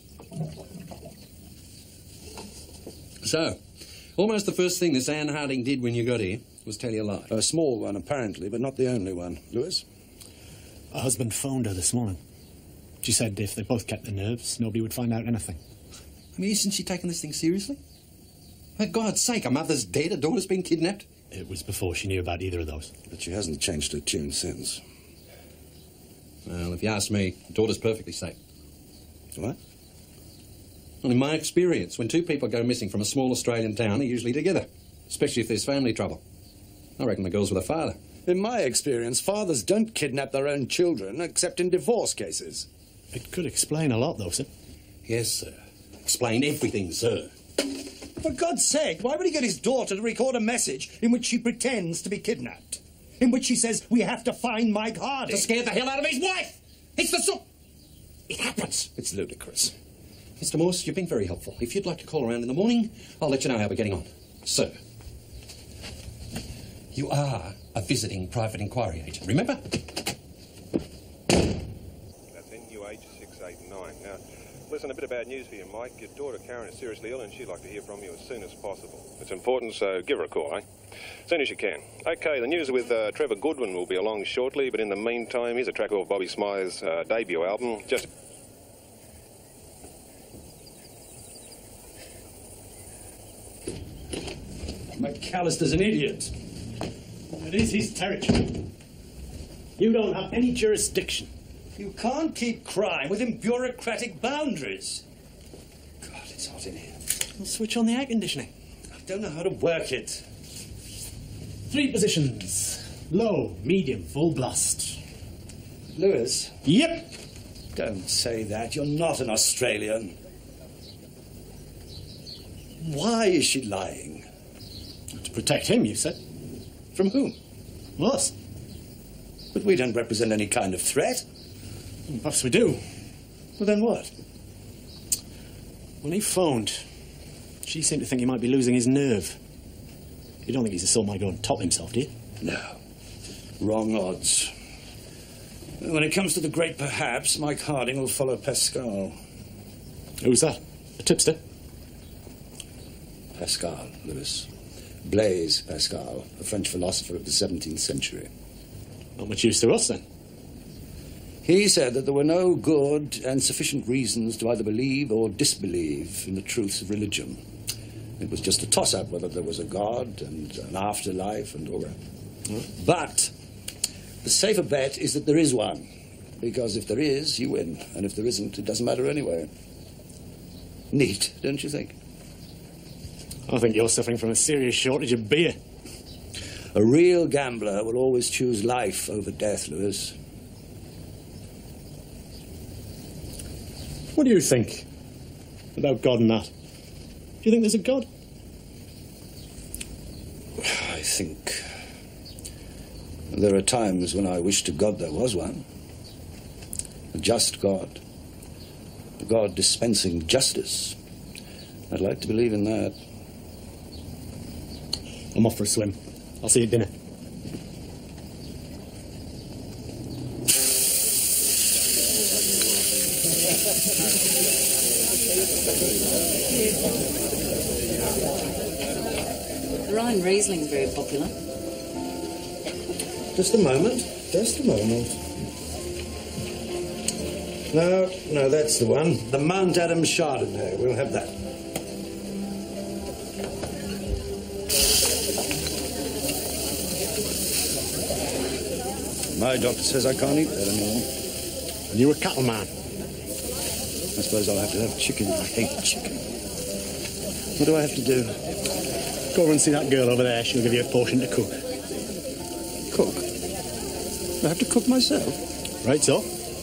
So, almost the first thing this Anne Harding did when you got here was tell you a lie. A small one, apparently, but not the only one. Lewis? Her husband phoned her this morning. She said if they both kept their nerves, nobody would find out anything. I mean, isn't she taking this thing seriously? For God's sake, a mother's dead, a daughter's been kidnapped. It was before she knew about either of those. But she hasn't changed her tune since. Well, if you ask me, daughter's perfectly safe. What? Well, in my experience, when two people go missing from a small Australian town, they're usually together, especially if there's family trouble. I reckon the girl's with her father. In my experience, fathers don't kidnap their own children, except in divorce cases. It could explain a lot, though, sir. Yes, sir. Explain everything, sir. For God's sake, why would he get his daughter to record a message in which she pretends to be kidnapped? In which she says, we have to find Mike Harding? To scare the hell out of his wife! It's the sort... It happens. It's ludicrous. Mr. Morse, you've been very helpful. If you'd like to call around in the morning, I'll let you know how we're getting on. Sir, you are a visiting private inquiry agent, remember? That's NUH 689. Now, listen, a bit of bad news for you, Mike. Your daughter Karen is seriously ill and she'd like to hear from you as soon as possible. It's important, so give her a call, eh? As soon as you can. OK, the news with Trevor Goodwin will be along shortly, but in the meantime, here's a track of Bobby Smythe's debut album. Just... McAllister's an idiot. It is his territory. You don't have any jurisdiction. You can't keep crime within bureaucratic boundaries. God, it's hot in here. I'll switch on the air conditioning. I don't know how to work it. 3 positions. Low, medium, full blast. Lewis? Yep. Don't say that. You're not an Australian. Why is she lying? To protect him, you said. From whom? Us. But we don't represent any kind of threat. Perhaps we do. Well, then what? When he phoned, she seemed to think he might be losing his nerve. You don't think he's a soul might go and top himself, do you? No. Wrong odds. When it comes to the great perhaps, Mike Harding will follow Pascal. Who's that? A tipster? Pascal, Lewis. Blaise Pascal, a French philosopher of the 17th century. Not much use to us, then. He said that there were no good and sufficient reasons to either believe or disbelieve in the truths of religion. It was just a toss-up whether there was a God and an afterlife and all that. But the safer bet is that there is one. Because if there is, you win. And if there isn't, it doesn't matter anyway. Neat, don't you think? I think you're suffering from a serious shortage of beer. A real gambler will always choose life over death, Lewis. What do you think about God and that? Do you think there's a God? I think there are times when I wish to God there was one. A just God. A God dispensing justice. I'd like to believe in that. I'm off for a swim. I'll see you at dinner. Rhine Riesling's very popular. Just a moment. Just a moment. No, that's the one. The Mount Adams Chardonnay. We'll have that. My doctor says I can't eat that anymore. And you're a cattleman. I suppose I'll have to have chicken. I hate chicken. What do I have to do? Go over and see that girl over there. She'll give you a portion to cook. Cook? I have to cook myself? Right, so.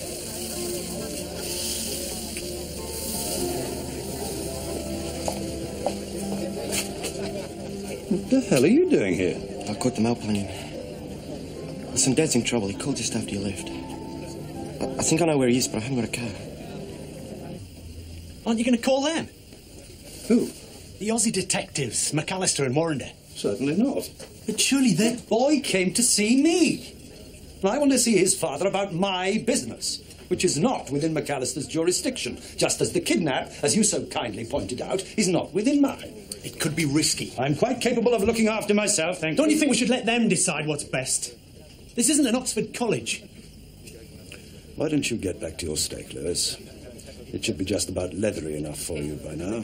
What the hell are you doing here? I caught the mailplane. Listen, Dad's in trouble. He called just after you left. I think I know where he is, but I haven't got a car. Aren't you going to call them? Who? The Aussie detectives, McAllister and Warrender. Certainly not. But surely they... The boy came to see me. And I want to see his father about my business, which is not within McAllister's jurisdiction, just as the kidnap, as you so kindly pointed out, is not within mine. It could be risky. I'm quite capable of looking after myself, thank you. Don't you think we should let them decide what's best? This isn't an Oxford college. Why don't you get back to your steak, Lewis? It should be just about leathery enough for you by now.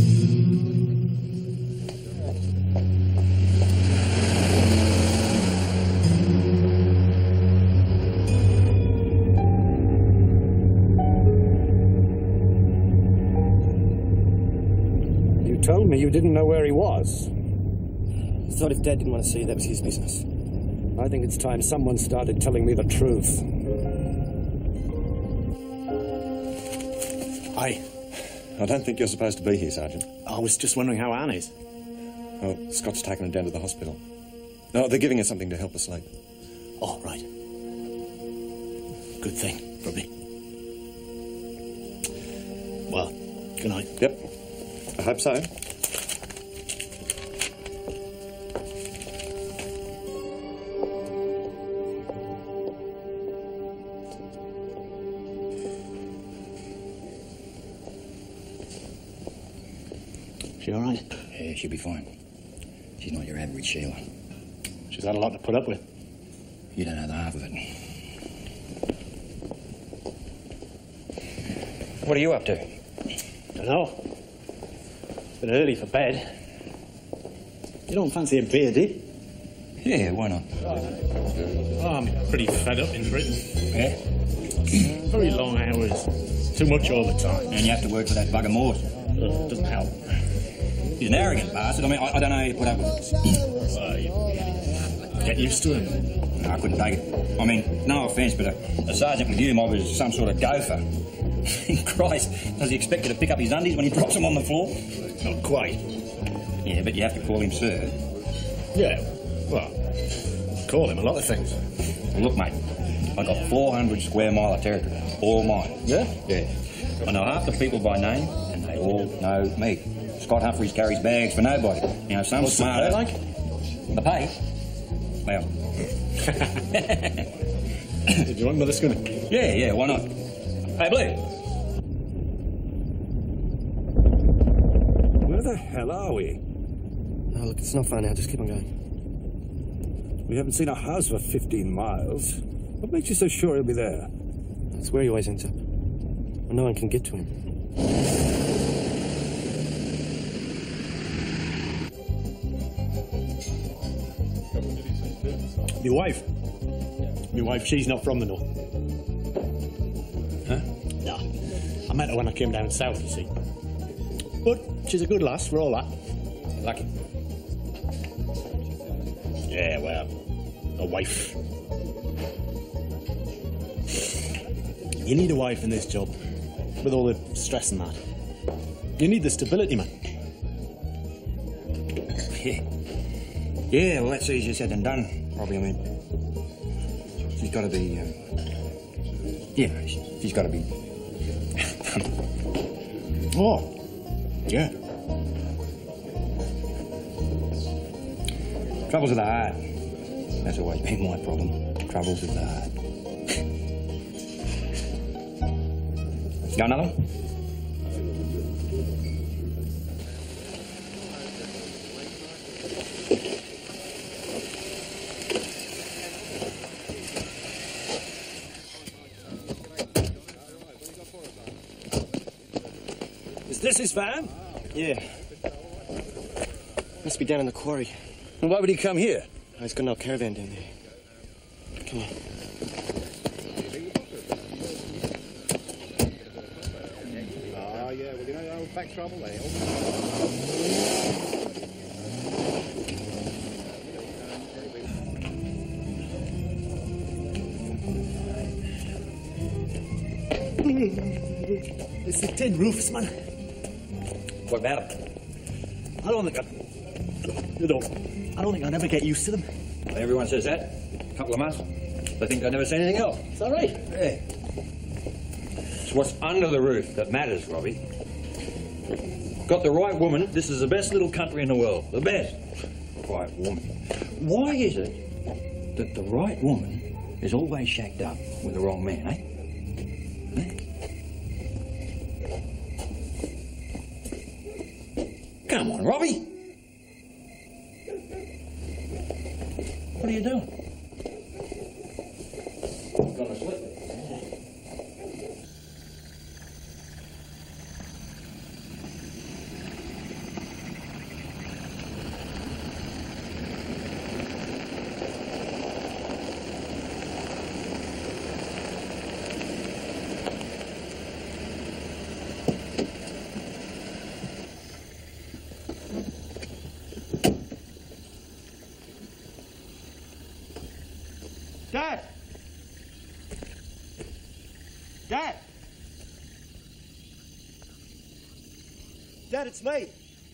You told me you didn't know where he was. I thought if Dad didn't want to see you, that was his business. I think it's time someone started telling me the truth. I don't think you're supposed to be here, Sergeant. I was just wondering how Anne is. Oh, Scott's taken her down to the hospital. No, they're giving her something to help her sleep. Oh, right. Good thing, probably. Well, good night. Yep. I hope so. She all right? Yeah, she'll be fine. She's not your average Sheila. She's had a lot to put up with. You don't know the half of it. What are you up to? Dunno. It's been early for bed. You don't fancy a beer, do you? Yeah, why not? Oh, I'm pretty fed up in Britain. Yeah? Very long hours. Too much all the time. And you have to work for that bugger Morse. Doesn't help. He's an arrogant bastard. I mean, I don't know how you put up with it. Get used to him. No, I couldn't take it. I mean, no offence, but a sergeant with you mob is some sort of gopher. Christ, does he expect you to pick up his undies when he drops them on the floor? Not quite. Yeah, but you have to call him sir. Yeah, well, call him a lot of things. Well, look, mate, I got 400 square mile of territory, all mine. Yeah? Yeah. I know half the people by name, and they all know me. Scott Humphreys carries bags for nobody. You know, some What's smart... the pay like? The pay? Well... Did you want another schooner? Yeah, why not? Hey, Blue. Where the hell are we? Oh, look, it's not far now. Just keep on going. We haven't seen a house for 15 miles. What makes you so sure he'll be there? That's where he always ends up. Well, no one can get to him. My wife. My wife, she's not from the north. Huh? No. I met her when I came down south, you see. But she's a good lass for all that. Lucky. Yeah, well, a wife. You need a wife in this job, with all the stress and that. You need the stability, man. Yeah, well, that's easier said than done, Robbie. I mean, she's got to be... she's got to be... Oh, yeah. Troubles with the heart. That's always been my problem. Troubles with the heart. Got another one? Is this his van? Yeah. Must be down in the quarry. And why would he come here? Oh, he's got an old caravan down there. Come on. Oh, yeah, well, you know the old back trouble there. It's the tin roofs, man. What about them? I don't think I'd ever get used to them. Well, everyone says that. A couple of months. They think they've never seen anything else. Is that right? Yeah. It's what's under the roof that matters, Robbie. Got the right woman. This is the best little country in the world. The best. Right woman. Why is it that the right woman is always shacked up with the wrong man, eh? Come on, Robbie. What are you doing? Gonna slip. Dad! Dad! Dad, it's me!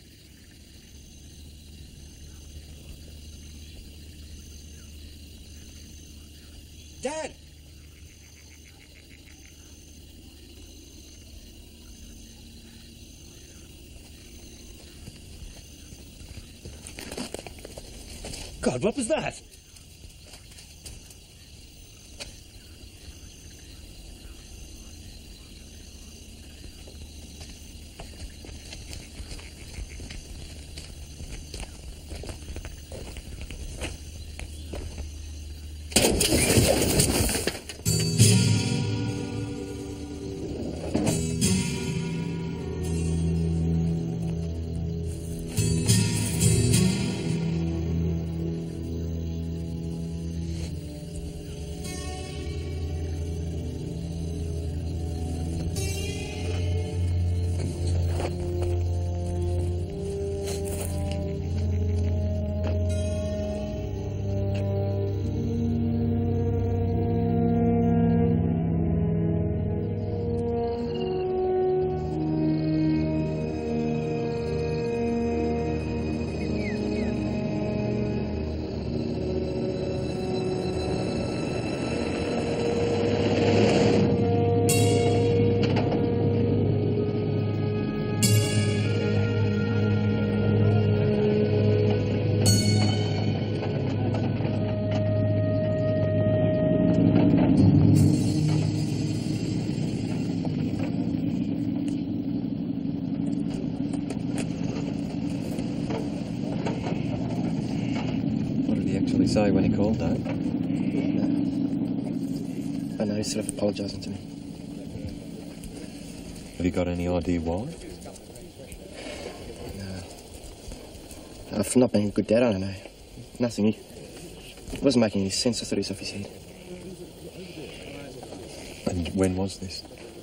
Dad! God, what was that? What did he actually say when he called, Dave? I know, he's sort of apologising to me. Have you got any idea why? For not being a good dad, I don't know. Nothing. It wasn't making any sense. I thought he was off his head. And when was this?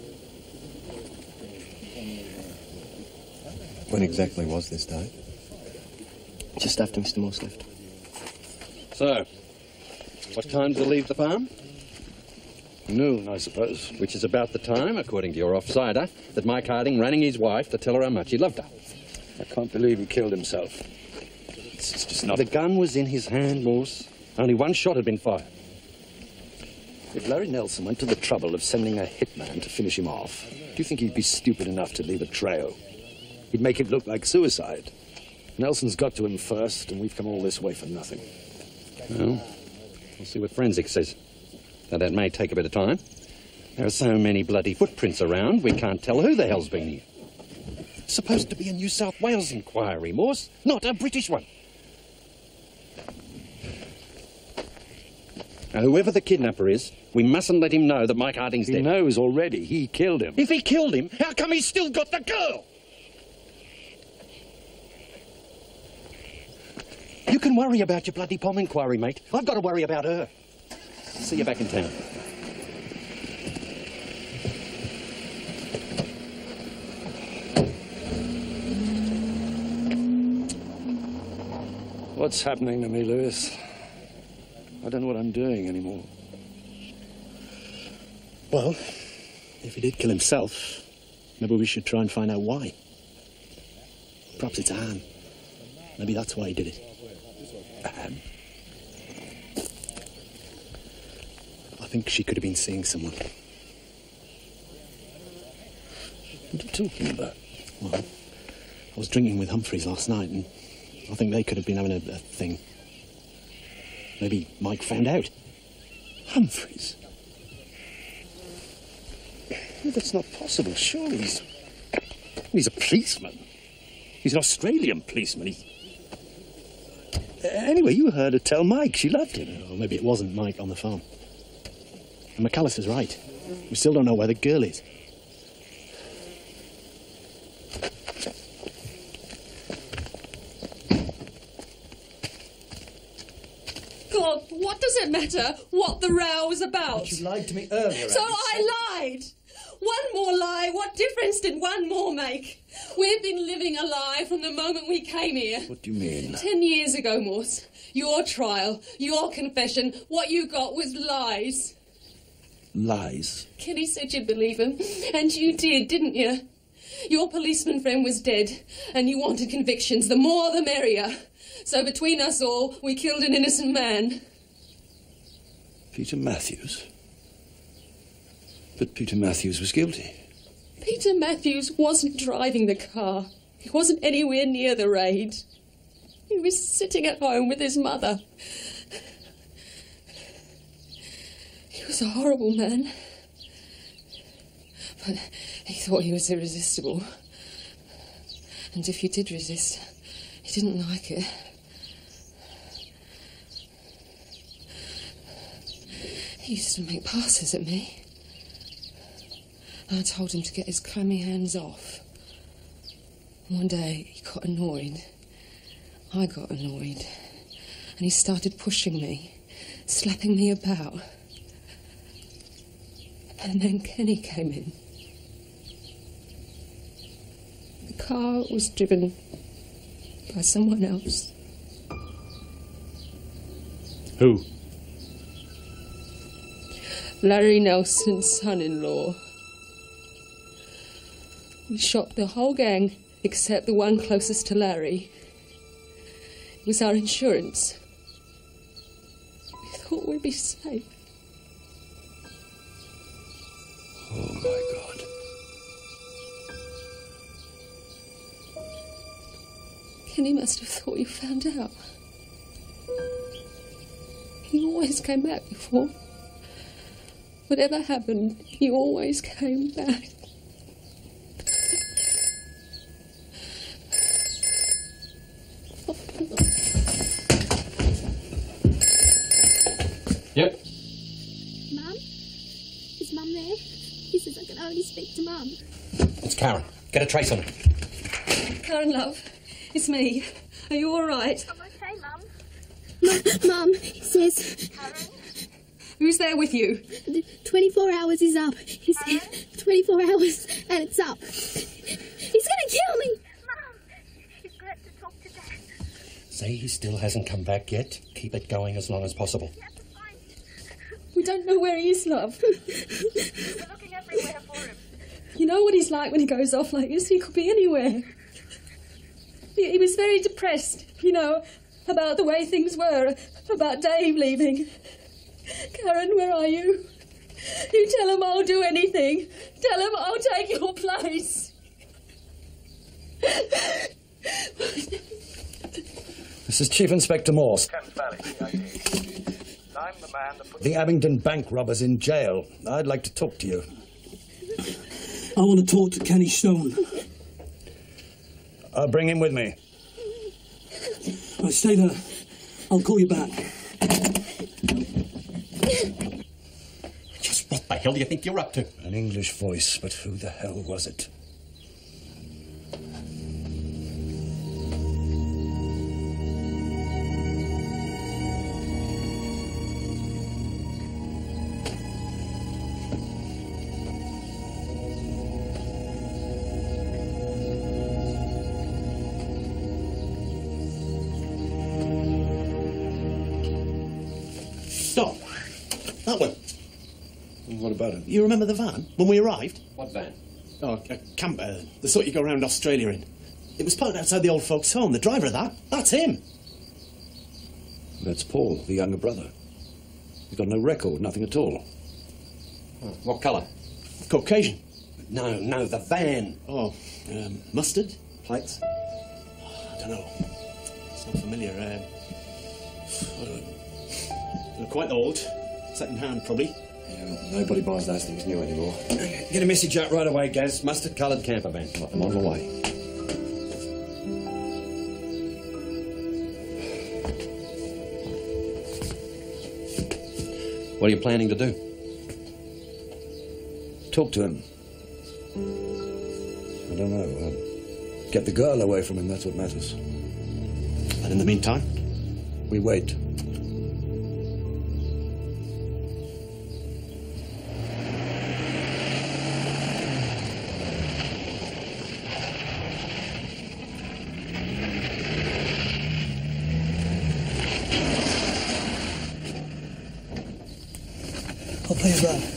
When exactly was this, Dave? Just after Mr. Morse left. So, what time do they leave the farm? Noon, I suppose. Which is about the time, according to your offsider, that Mike Harding rang his wife to tell her how much he loved her. I can't believe he killed himself. It's just not... The gun was in his hand, Morse. Only one shot had been fired. If Larry Nelson went to the trouble of sending a hitman to finish him off, do you think he'd be stupid enough to leave a trail? He'd make it look like suicide. Nelson's got to him first, and we've come all this way for nothing. Well, we'll see what forensics says. Now, that may take a bit of time. There are so many bloody footprints around, we can't tell who the hell's been here. It's supposed to be a New South Wales inquiry, Morse, not a British one. Now, whoever the kidnapper is, we mustn't let him know that Mike Harding's dead. He knows already. He killed him. If he killed him, how come he's still got the girl? You can worry about your bloody bomb inquiry, mate. I've got to worry about her. See you back in town. What's happening to me, Lewis? I don't know what I'm doing anymore. Well, if he did kill himself, maybe we should try and find out why. Perhaps it's Anne. Maybe that's why he did it. Anne? I think she could have been seeing someone. What are you talking about? Well, I was drinking with Humphreys last night, and I think they could have been having a thing. Maybe Mike found out. Humphreys? No, that's not possible. Surely he's a policeman. He's an Australian policeman. Anyway, you heard her tell Mike she loved him. Or maybe it wasn't Mike on the farm. And McAllister's right. We still don't know where the girl is. God, what does it matter what the row was about? But you lied to me earlier. So I lied. One more lie. What difference did one more make? We've been living a lie from the moment we came here. What do you mean? 10 years ago, Morse. Your trial, your confession, what you got was lies. Lies? Kenny said you'd believe him, and you did, didn't you? Your policeman friend was dead, and you wanted convictions. The more, the merrier. So between us all, we killed an innocent man. Peter Matthews? But Peter Matthews was guilty. Peter Matthews wasn't driving the car. He wasn't anywhere near the raid. He was sitting at home with his mother. He was a horrible man. But he thought he was irresistible. And if you did resist, he didn't like it. He used to make passes at me. I told him to get his clammy hands off. One day he got annoyed. I got annoyed. And he started pushing me, slapping me about. And then Kenny came in. The car was driven by someone else. Who? Larry Nelson's son-in-law. We shot the whole gang except the one closest to Larry. It was our insurance. We thought we'd be safe. Oh, my God. Kenny must have thought you found out. He always came back before. Whatever happened, he always came back. Yep. Mum? Is Mum there? He says I can only speak to Mum. It's Karen. Get a trace on her. Karen, love, it's me. Are you all right? I'm okay, Mum. Mum, he says... Karen? Who's there with you? The 24 hours is up. He said 24 hours and it's up. He's going to kill me. Mum, he's got to talk to Dad. Say he still hasn't come back yet. Keep it going as long as possible. We don't know where he is, love. We're looking everywhere for him. You know what he's like when he goes off like this? He could be anywhere. He was very depressed, you know, about the way things were, about Dave leaving. Karen, where are you? You tell him I'll do anything. Tell him I'll take your place. This is Chief Inspector Morse. Kent Valley, I'm the man that put The Abingdon bank robbers in jail. I'd like to talk to you. I want to talk to Kenny Stone. I'll bring him with me. Right, stay there. I'll call you back. Just what the hell do you think you're up to? An English voice, but who the hell was it? Stop. That one. What about it? You remember the van when we arrived? What van? Oh, a camper. The sort you go around Australia in. It was parked outside the old folks' home. The driver of that's him. That's Paul, the younger brother. He's got no record, nothing at all. Oh, what colour? Caucasian. No, the van. Oh, mustard? Plates? I don't know. It's not familiar. Quite old. Second hand, probably. Yeah, nobody buys those things new anymore. Get a message out right away, Gaz. Mustard-coloured camper van. I'm on the way. What are you planning to do? Talk to him. I don't know. Get the girl away from him, that's what matters. And in the meantime? We wait. I'll play his run.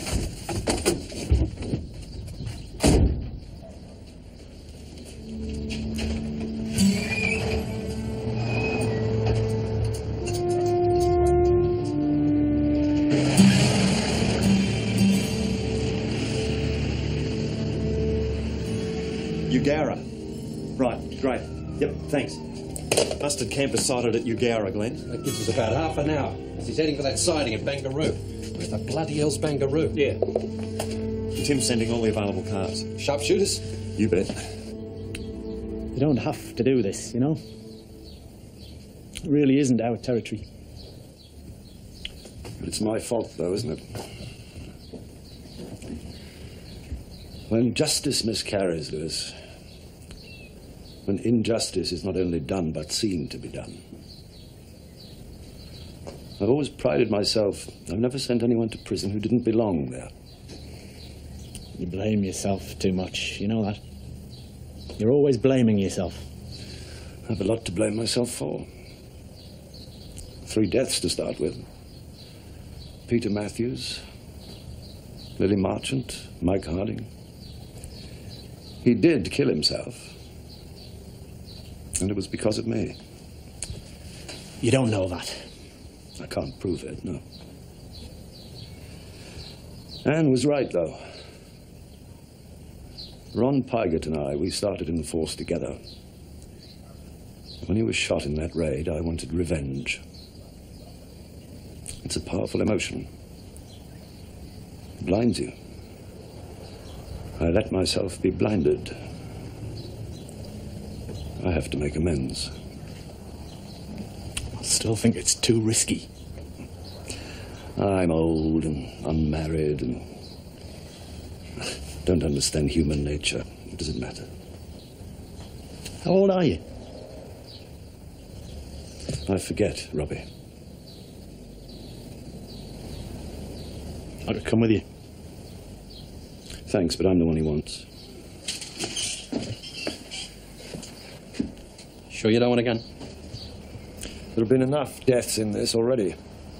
Eugowra. Right, great. Yep, thanks. Mustard camper sighted at Eugowra, Glenn. That gives us about half an hour. He's heading for that siding at Bangaroo. Where the bloody hell's Bangaroo? Yeah. Tim's sending all the available cars. Sharpshooters? You bet. You don't have to do this, you know? It really isn't our territory. But it's my fault, though, isn't it? When justice miscarries, Lewis, when injustice is not only done, but seen to be done. I've always prided myself. I've never sent anyone to prison who didn't belong there. You blame yourself too much, you know that? You're always blaming yourself. I have a lot to blame myself for. 3 deaths to start with. Peter Matthews, Lily Marchant, Mike Harding. He did kill himself. And it was because of me. You don't know that. I can't prove it, no. Anne was right, though. Ron Pygott and I, we started in the force together. When he was shot in that raid, I wanted revenge. It's a powerful emotion. blinds you. I let myself be blinded. I have to make amends. I still think it's too risky. I'm old and unmarried and don't understand human nature. What does it matter? How old are you? I forget, Robbie. I could come with you. Thanks, but I'm the one he wants. Sure you don't want to gun? There have been enough deaths in this already.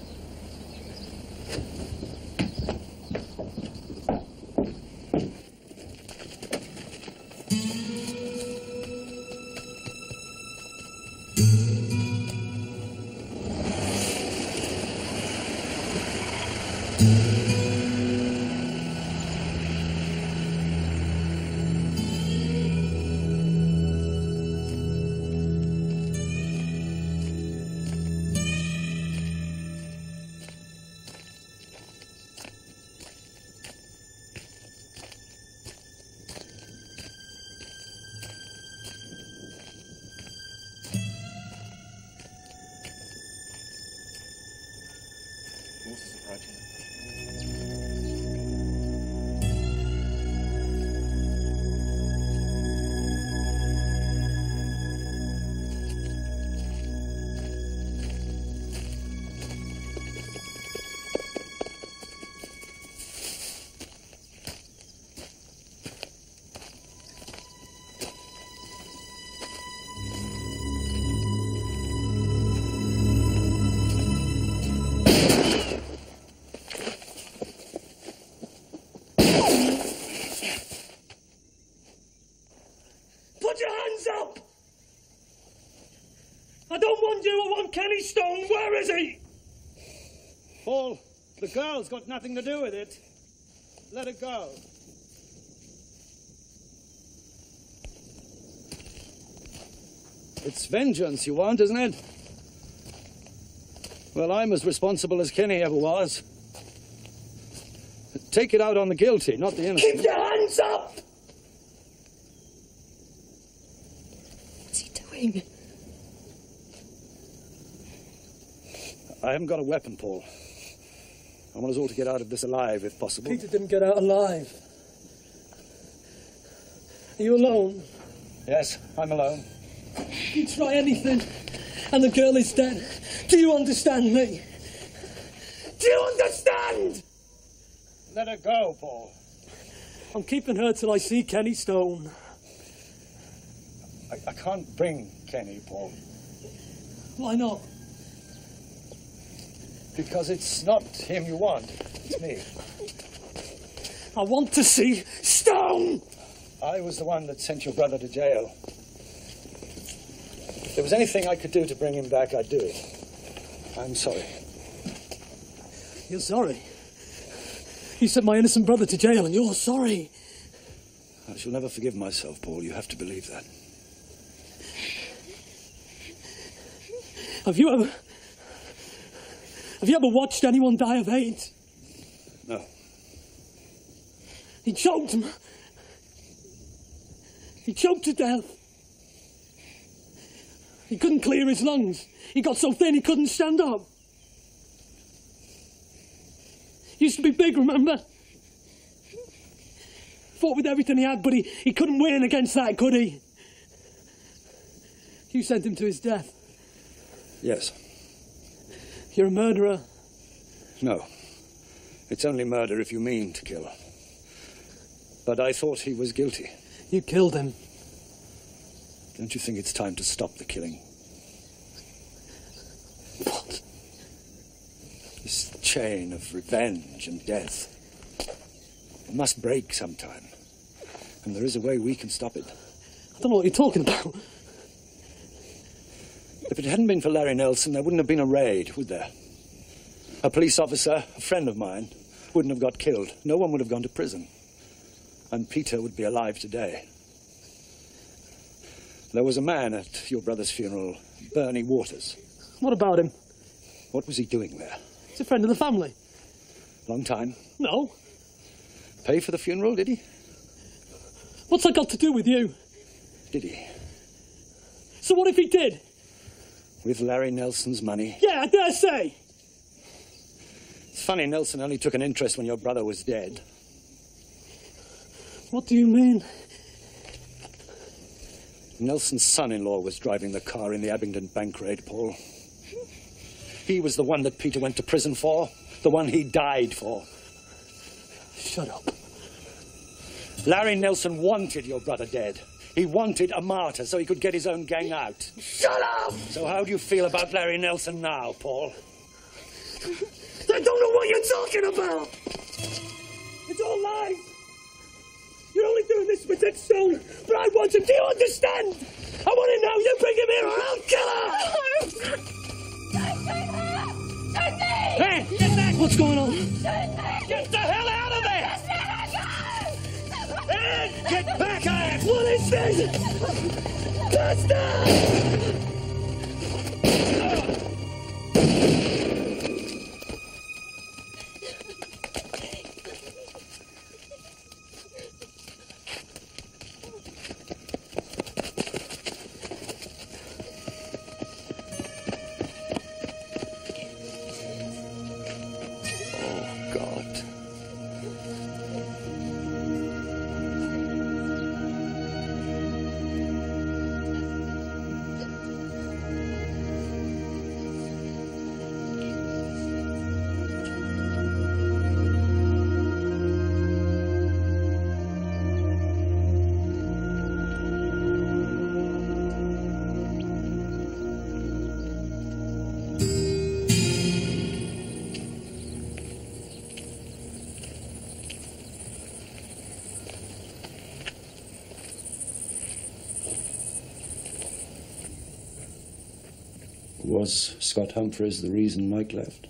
Put your hands up! I don't want you, I want Kenny Stone. Where is he? Paul, the girl's got nothing to do with it. Let her go. It's vengeance you want, isn't it? Well, I'm as responsible as Kenny ever was. Take it out on the guilty, not the innocent. Keep your hands up! What's he doing? I haven't got a weapon, Paul. I want us all to get out of this alive, if possible. Peter didn't get out alive. Are you alone? Yes, I'm alone. You try anything, and the girl is dead. Do you understand me? Do you understand? Let her go, Paul. I'm keeping her till I see Kenny Stone. I can't bring Kenny, Paul. Why not? Because it's not him you want. It's me. I want to see Stone! I was the one that sent your brother to jail. If there was anything I could do to bring him back, I'd do it. I'm sorry. You're sorry? You sent my innocent brother to jail and you're sorry? I shall never forgive myself, Paul. You have to believe that. Have you ever watched anyone die of AIDS? No. He choked him. He choked to death. He couldn't clear his lungs. He got so thin he couldn't stand up. He used to be big, remember? Fought with everything he had, but he couldn't win against that, could he? You sent him to his death. Yes. You're a murderer. No. It's only murder if you mean to kill. But I thought he was guilty. You killed him. Don't you think it's time to stop the killing? What? This chain of revenge and death. It must break sometime. And there is a way we can stop it. I don't know what you're talking about. If it hadn't been for Larry Nelson, there wouldn't have been a raid, would there? A police officer, a friend of mine, wouldn't have got killed. No one would have gone to prison. And Peter would be alive today. There was a man at your brother's funeral, Bernie Waters. What about him? What was he doing there? He's a friend of the family. Long time? No. Pay for the funeral, did he? What's that got to do with you? Did he? So what if he did? With Larry Nelson's money? Yeah, I dare say. It's funny, Nelson only took an interest when your brother was dead. What do you mean? Nelson's son-in-law was driving the car in the Abingdon bank raid, Paul. He was the one that Peter went to prison for. The one he died for. Shut up. Larry Nelson wanted your brother dead. He wanted a martyr so he could get his own gang out. Shut up! So how do you feel about Larry Nelson now, Paul? I don't know what you're talking about! It's all lies! You're only doing this to protect Stone, but I want him. Do you understand? I want to know. You bring him here or I'll kill her! Hey! Get back! What's going on? Get the hell out of there! Hey! Get back! What is this? Bastard! Was Scott Humphreys the reason Mike left?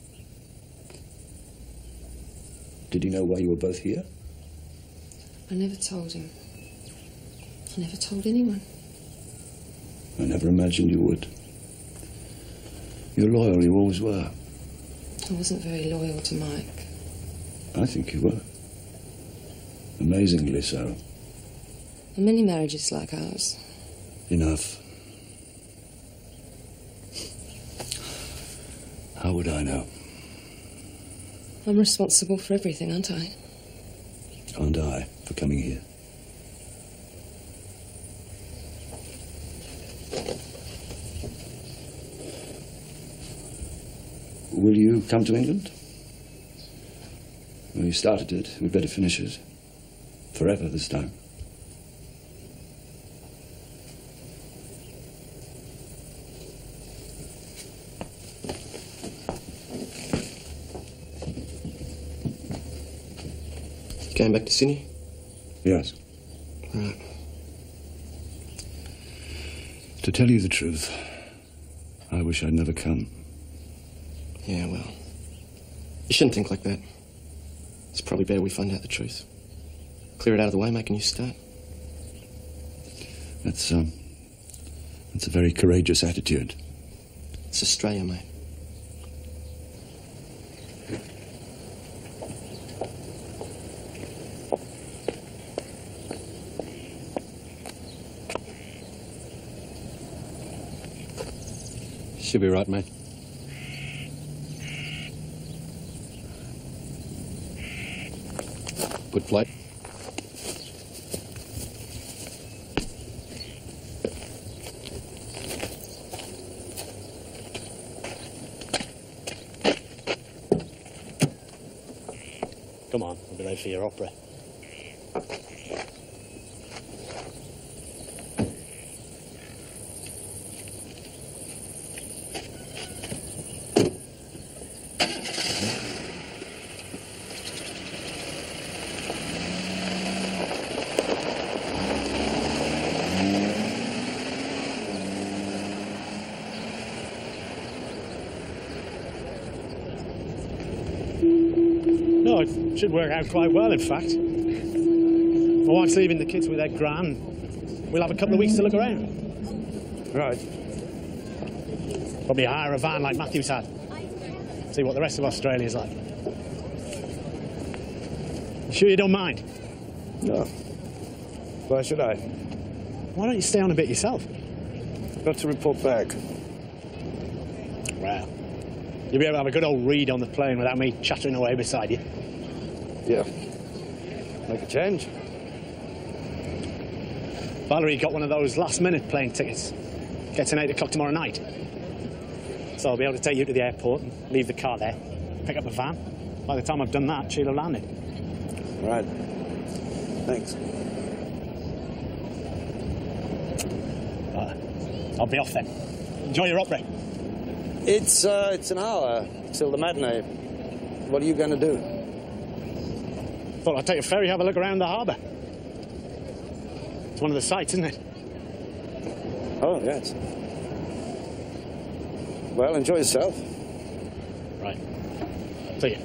Did he know why you were both here? I never told him. I never told anyone. I never imagined you would. You're loyal, you always were. I wasn't very loyal to Mike. I think you were. Amazingly so. Are many marriages like ours? Enough. How would I know? I'm responsible for everything, aren't I? Aren't I, for coming here? Will you come to England? Well, you started it. We'd better finish it. Forever this time. Going back to Sydney? Yes. Right. To tell you the truth, I wish I'd never come. Yeah, well, you shouldn't think like that. It's probably better we find out the truth. Clear it out of the way, make a new start. That's a very courageous attitude. It's Australia, mate. Should be right, mate. Good flight. Come on, I'll be late for your opera. No, it should work out quite well, in fact. My wife's leaving the kids with their gran. We'll have a couple of weeks to look around. Right. Probably hire a van like Matthew's had. See what the rest of Australia's like. Sure you don't mind? No. Why should I? Why don't you stay on a bit yourself? I've got to report back. Well, you'll be able to have a good old read on the plane without me chattering away beside you. Yeah. Make a change. Valerie got one of those last-minute plane tickets. Gets in 8 o'clock tomorrow night. So I'll be able to take you to the airport and leave the car there. Pick up a van. By the time I've done that, she'll have landed. Right. Thanks. I'll be off then. Enjoy your opera. It's an hour till the matinee. What are you going to do? Thought I'd take a ferry, have a look around the harbour. It's one of the sights, isn't it? Oh, yes. Well, enjoy yourself. Right. See you.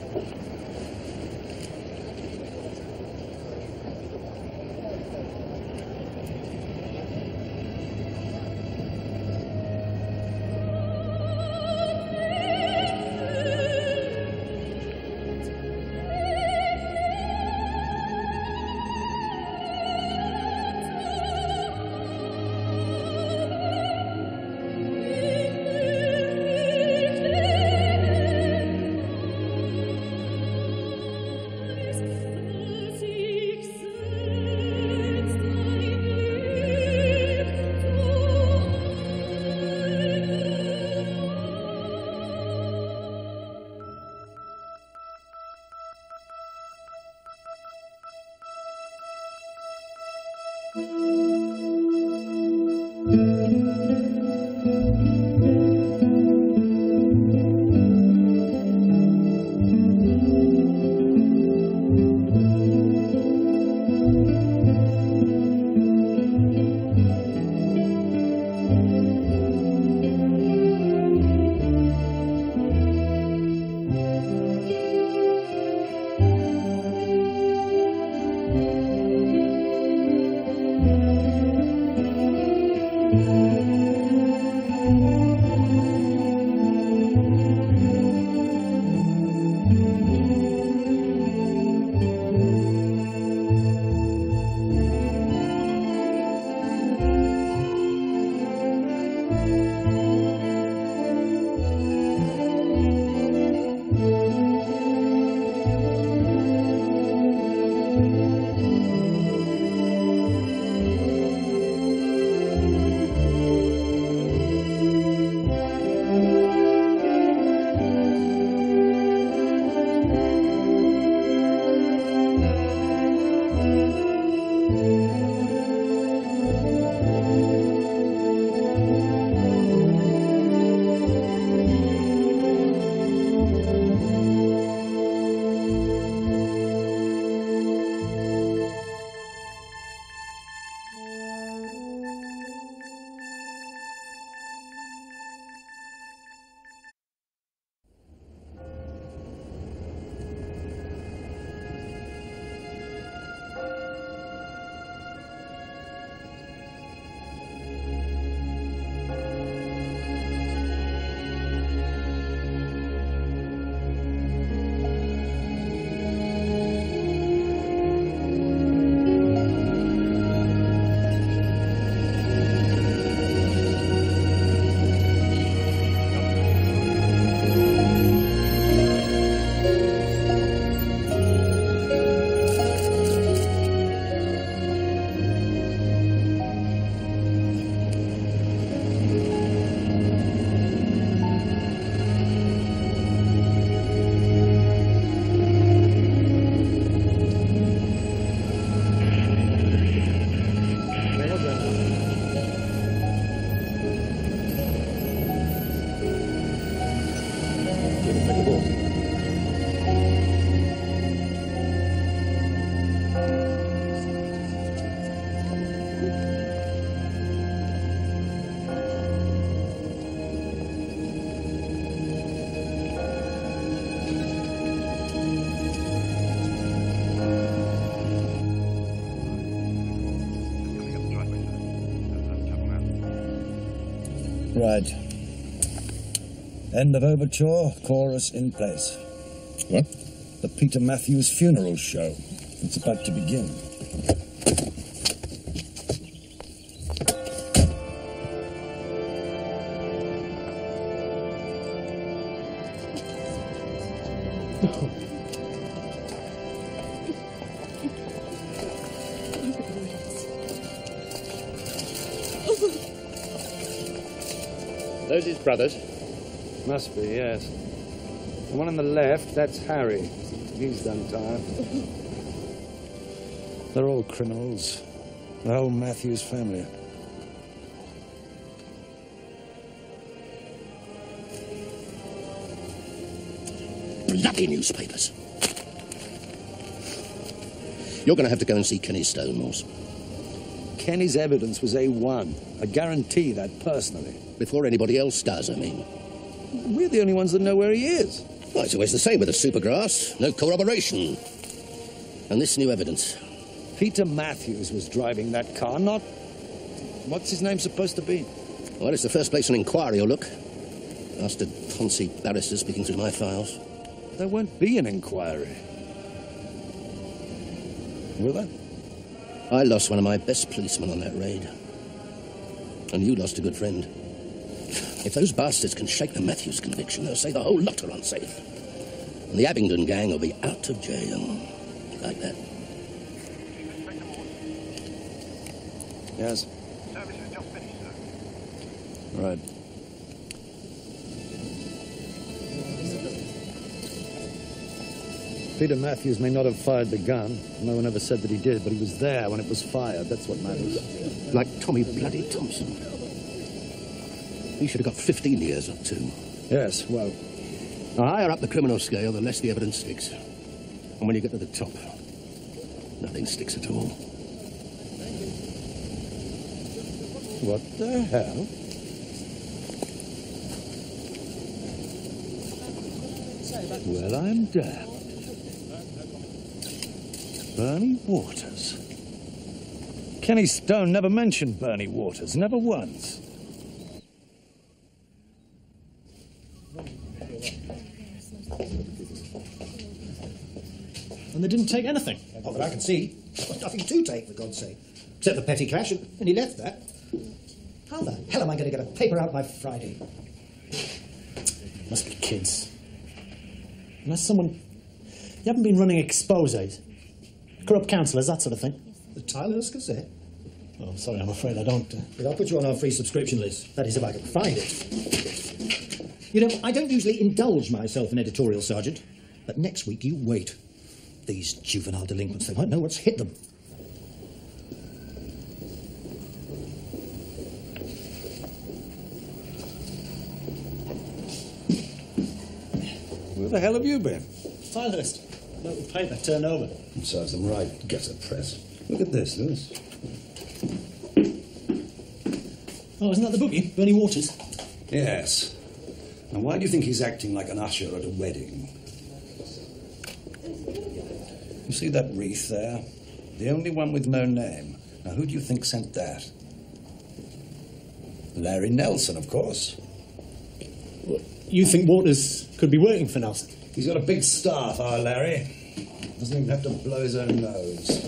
Right. End of overture, chorus in place. What? The Peter Matthews funeral show. It's about to begin. Those his brothers? Must be, yes. The one on the left, that's Harry. He's done time. They're all criminals. The whole Matthews family. Bloody newspapers. You're going to have to go and see Kenny Stone, Morse. Kenny's evidence was A1. I guarantee that personally. Before anybody else does, I mean. We're the only ones that know where he is. Well, it's always the same with the Supergrass. No corroboration. And this new evidence. Peter Matthews was driving that car, not... What's his name supposed to be? Well, it's the first place an inquiry will look. Bastard Ponzi barrister speaking through my files. There won't be an inquiry. Will there? I lost one of my best policemen on that raid. And you lost a good friend. If those bastards can shake the Matthews conviction, they'll say the whole lot are unsafe. And the Abingdon gang will be out of jail. Like that. Yes? Service has just finished, sir. Right. Peter Matthews may not have fired the gun. No one ever said that he did, but he was there when it was fired. That's what matters. Like Tommy bloody Thompson. He should have got 15 years up too. Yes, well... The higher up the criminal scale, the less the evidence sticks. And when you get to the top, nothing sticks at all. What the hell? Well, I'm damned. Bernie Waters. Kenny Stone never mentioned Bernie Waters, never once. And they didn't take anything. Not that I can see. Nothing to take, for God's sake. Except the petty cash, and he left that. How the hell am I going to get a paper out by Friday? Must be kids. Unless someone... You haven't been running exposés? Corrupt councillors, that sort of thing? The Tyler's Gazette? Oh, sorry, I'm afraid I don't. But I'll put you on our free subscription list. That is, if I can find it. You know, I don't usually indulge myself in editorial, Sergeant. But next week, you wait. These juvenile delinquents, they won't know what's hit them. Where the hell have you been? Tilehurst. Local paper, turn over. It serves them right. Get a press. Look at this, Lewis. Oh, isn't that the bookie? Bernie Waters? Yes. And why do you think he's acting like an usher at a wedding? You see that wreath there? The only one with no name. Now, who do you think sent that? Larry Nelson, of course. Well, you think Waters could be working for Nelson? He's got a big staff, our Larry. Doesn't even have to blow his own nose.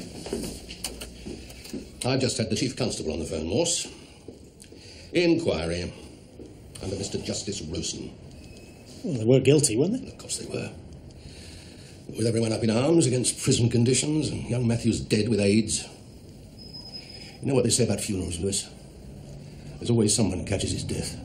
I've just had the Chief Constable on the phone, Morse. Inquiry under Mr. Justice Rowson. Well, they were guilty, weren't they? Of course they were. With everyone up in arms against prison conditions and young Matthews dead with AIDS. You know what they say about funerals, Lewis? There's always someone who catches his death.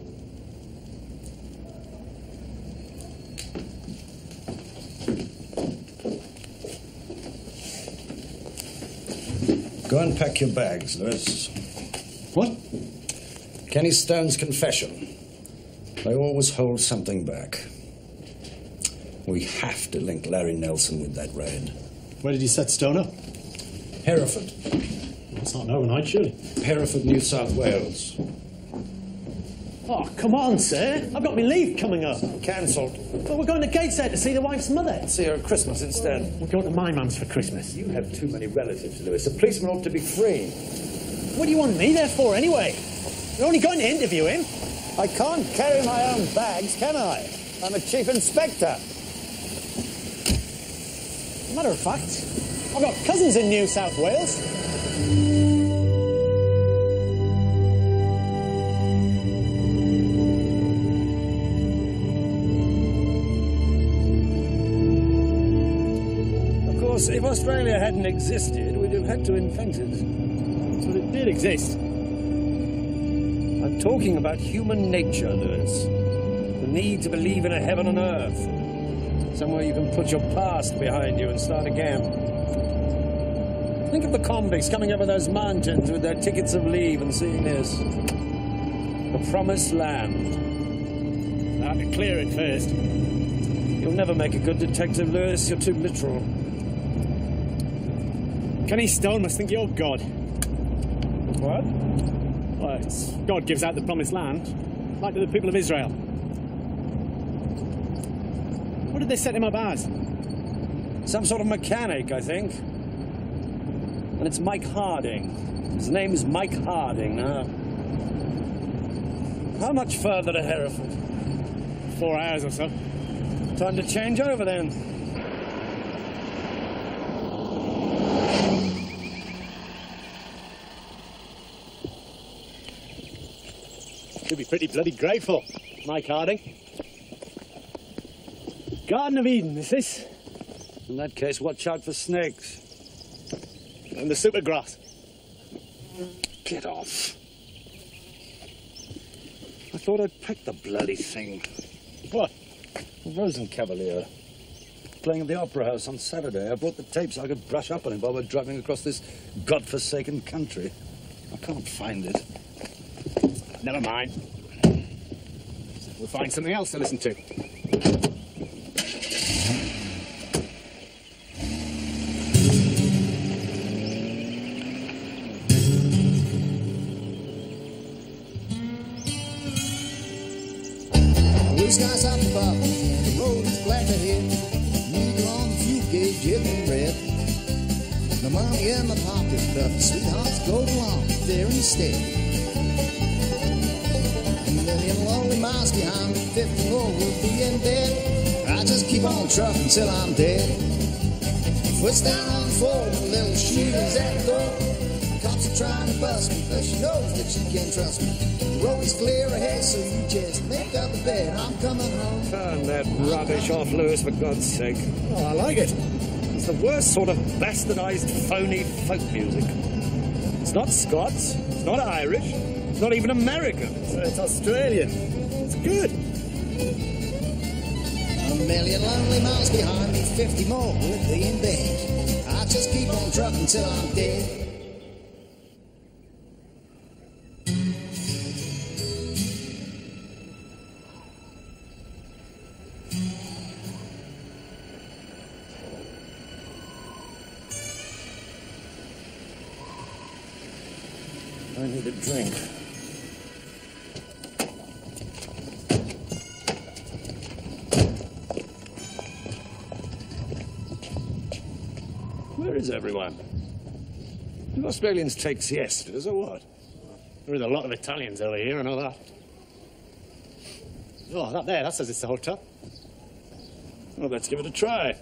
Go and pack your bags, Lewis. What? Kenny Stone's confession. They always hold something back. We have to link Larry Nelson with that raid. Where did he set Stone up? Hereford. That's not overnight, surely. Hereford, New South Wales. Oh, come on, sir. I've got my leave coming up. Cancelled. Well, we're going to Gateshead to see the wife's mother. See her at Christmas instead. We're going to my mum's for Christmas. You have too many relatives, Lewis. A policeman ought to be free. What do you want me there for, anyway? You're only going to interview him. I can't carry my own bags, can I? I'm a chief inspector. Matter of fact, I've got cousins in New South Wales. Of course, if Australia hadn't existed, we'd have had to invent it. But it did exist. I'm talking about human nature, Lewis. The need to believe in a heaven on earth. Somewhere you can put your past behind you and start again. Think of the convicts coming over those mountains with their tickets of leave and seeing this. The promised land. I have to clear it first. You'll never make a good detective, Lewis. You're too literal. Kenny Stone must think you're God. What? Well, it's God gives out the promised land, like to the people of Israel. What did they set him up as? Some sort of mechanic, I think. And it's Mike Harding. His name is Mike Harding now. How much further to Hereford? 4 hours or so. Time to change over then. Should be pretty bloody grateful, Mike Harding. Garden of Eden, is this? In that case, watch out for snakes. And the supergrass. Get off. I thought I'd picked the bloody thing. What? The Rosencavalier. Playing at the Opera House on Saturday. I brought the tape so I could brush up on it while we're driving across this godforsaken country. I can't find it. Never mind. We'll find something else to listen to. Blue skies up above, and the road is black ahead. Needle on the fuel gauge, hitting red. The money in my pocket, but the sweethearts go along there instead. A million lonely miles behind me, 50 more will be in bed. I just keep on trucking till I'm dead. Foot's down on the floor, the little shooter's at the door. Cops are trying to bust me, but she knows that she can trust me. The road is clear ahead, so you just make up the bed. I'm coming home. Turn that rubbish off, Lewis, for God's sake. Oh, I like it. It's the worst sort of bastardized, phony folk music. It's not Scots, it's not Irish, it's not even American. It's Australian. It's good. A million lonely miles behind me, 50 more will be in bed. I just keep on trucking till I'm dead. I need a drink. Where is everyone? Do Australians take siestas or what? There is a lot of Italians over here, I know that. Oh, that there, that says it's the hotel. Well, let's give it a try.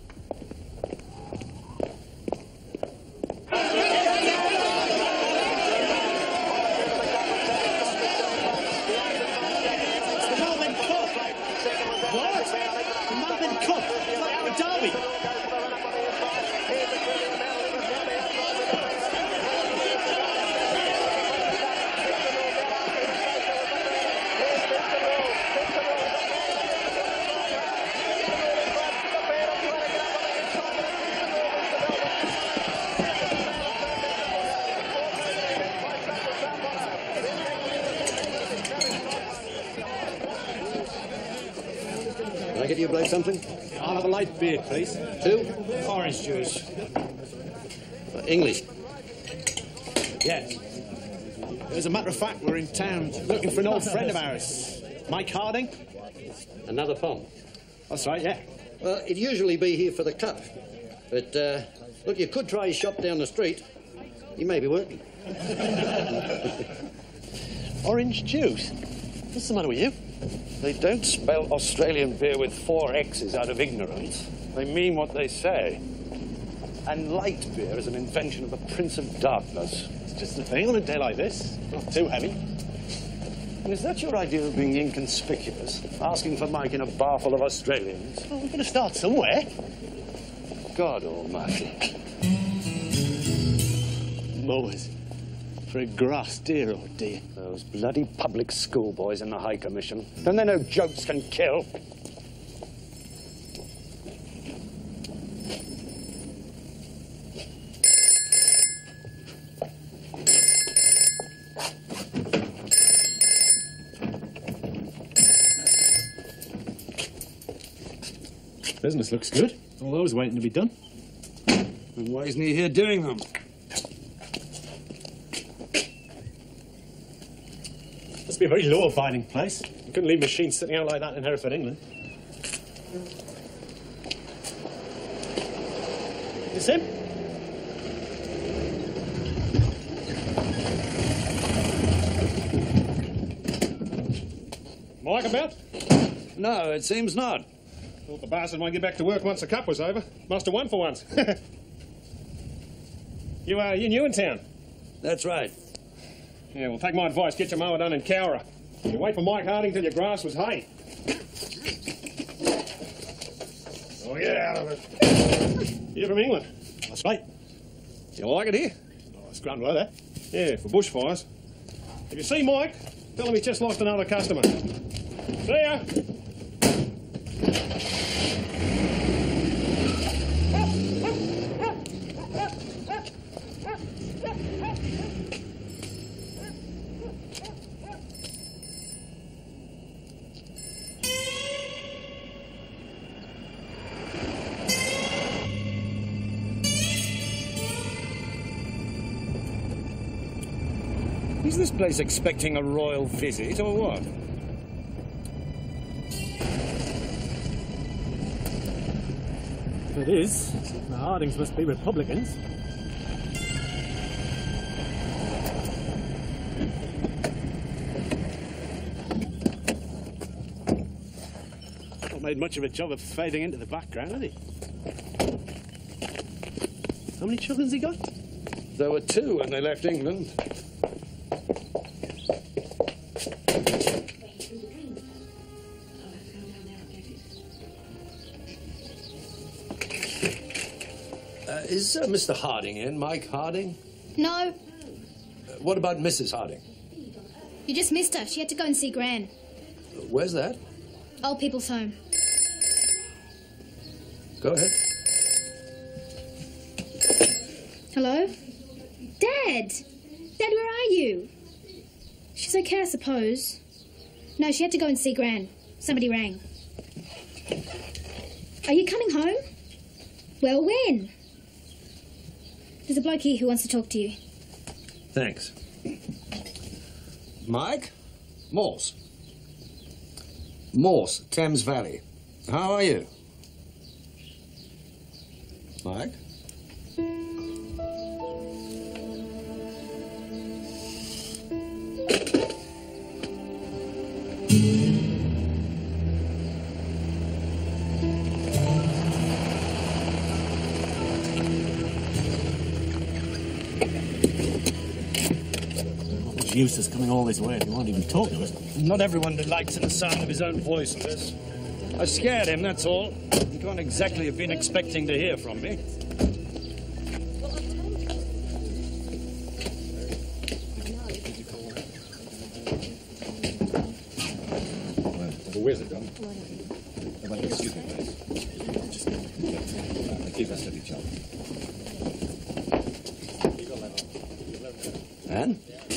Can I get you both something? I'll have a light beer, please. 2? Orange juice. English? Yes. As a matter of fact, we're in town looking for an old friend of ours. Mike Harding. Another pom? That's right, yeah. Well, he'd usually be here for the cup. But, look, you could try his shop down the street. He may be working. Orange juice? What's the matter with you? They don't spell Australian beer with 4 X's out of ignorance. They mean what they say. And light beer is an invention of the Prince of Darkness. It's just the thing on a day like this. Not too heavy. And is that your idea of being inconspicuous? Asking for Mike in a bar full of Australians? Well, we're going to start somewhere. God almighty. Mowers. For a grass deer, oh dear. Those bloody public schoolboys in the High Commission. Don't they know jokes can kill? Business looks good. All those waiting to be done. And why isn't he here doing them? Must be a very law-abiding place. You couldn't leave machines sitting out like that in Hereford, England. This him? Mike about? No, it seems not. Thought the bastard might get back to work once the cup was over. Must have won for once. You're new in town? That's right. Yeah, well, take my advice. Get your mower done in Cowra. You wait for Mike Harding till your grass was hay. Oh, get out of it. You're from England? That's right. You like it here? Oh, it's grand weather. Yeah, for bushfires. If you see Mike, tell him he's just lost another customer. See ya. Is this place expecting a royal visit, or what? If it is, the Hardings must be Republicans. Not made much of a job of fading into the background, has he? How many children's he got? There were 2 when they left England. Is Mr. Harding in, Mike Harding? No, What about Mrs. Harding? you just missed her. She had to go and see Gran. Where's that? Old people's home. Go ahead. Hello? Dad! Dad, where are you? She's okay, I suppose. No, she had to go and see Gran. Somebody rang. Are you coming home? Well, when? There's a bloke here who wants to talk to you. Thanks. Mike? Morse. Morse, Thames Valley. How are you? Mike? What's use us coming all this way if you won't even talk to us? Not everyone delights in the sound of his own voice, Liz. I scared him, that's all. He can't exactly have been expecting to hear from me. Where's it gone? Excuse me, please. Just keep us to each other. Anne?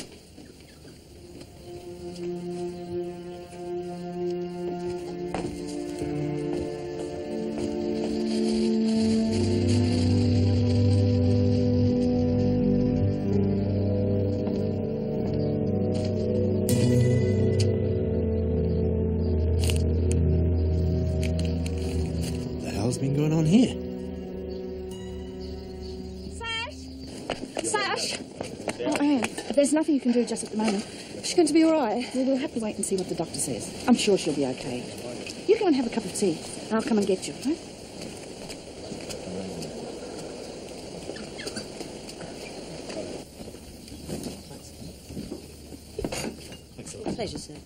What's been going on here? Sash! Oh, Anne, there's nothing you can do just at the moment. She's going to be all right. Well, we'll have to wait and see what the doctor says. I'm sure she'll be okay. You go and have a cup of tea, and I'll come and get you, right? Pleasure, sir.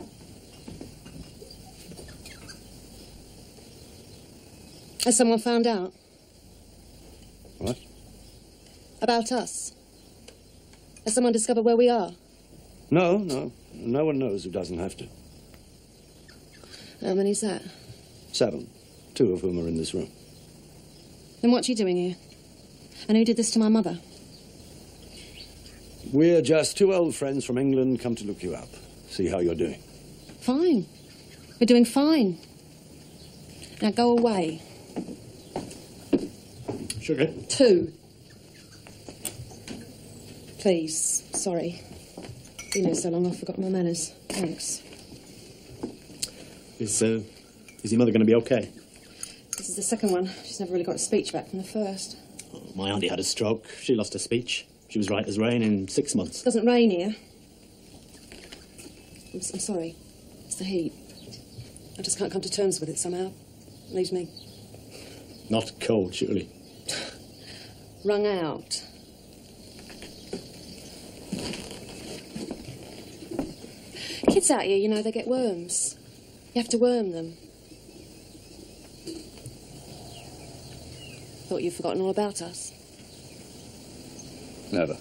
Has someone found out? What? About us? Has someone discovered where we are? No. No one knows who doesn't have to. How many's that? 7. 2 of whom are in this room. Then what's you doing here? And who did this to my mother? We're just 2 old friends from England come to look you up. See how you're doing. Fine. We're doing fine. Now go away. Sugar? 2. Please. Sorry. Been here so long I've forgotten my manners. Thanks. Is your mother going to be okay? This is the second one. She's never really got a speech back from the first. Oh, my auntie had a stroke. She lost her speech. She was right as rain in 6 months. It doesn't rain here. I'm sorry. It's the heat. I just can't come to terms with it somehow. It leaves me Not cold, surely. wrung out. Kids out here, you know, they get worms. You have to worm them. Thought you'd forgotten all about us. Never.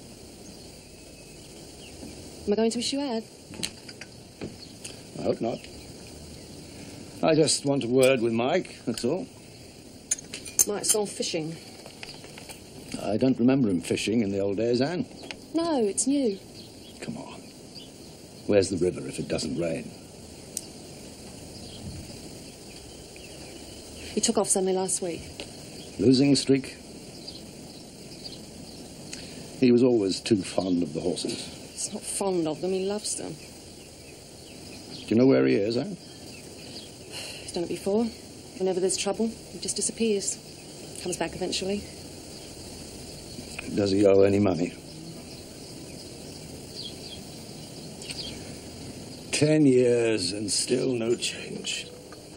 Am I going to wish you had? I hope not. I just want a word with Mike, that's all. Mike's gone fishing. I don't remember him fishing in the old days, Anne. No, it's new. Come on. Where's the river if it doesn't rain? He took off suddenly last week. Losing streak? He was always too fond of the horses. He's not fond of them, he loves them. Do you know where he is, Anne? He's done it before. Whenever there's trouble, he just disappears. Comes back eventually. Does he owe any money? 10 years and still no change.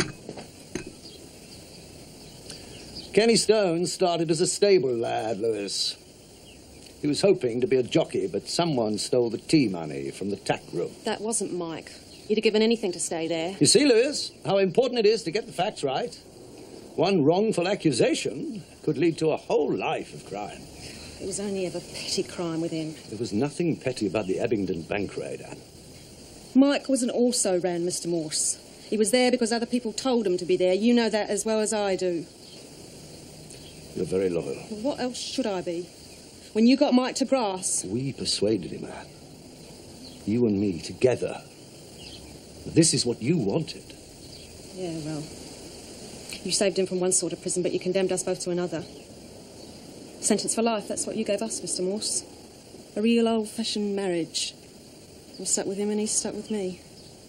Kenny Stone started as a stable lad, Lewis. He was hoping to be a jockey, but someone stole the tea money from the tack room. That wasn't Mike. He'd have given anything to stay there. You see, Lewis, how important it is to get the facts right. One wrongful accusation could lead to a whole life of crime. It was only ever petty crime with him. There was nothing petty about the Abingdon bank raid, Anne. Mike was an also-ran, Mr. Morse. He was there because other people told him to be there. You know that as well as I do. You're very loyal. Well, what else should I be? When you got Mike to grass... We persuaded him, Anne. You and me together. This is what you wanted. Yeah, well... You saved him from one sort of prison, but you condemned us both to another. Sentence for life, that's what you gave us, Mr. Morse. A real old-fashioned marriage. I was stuck with him and he's stuck with me.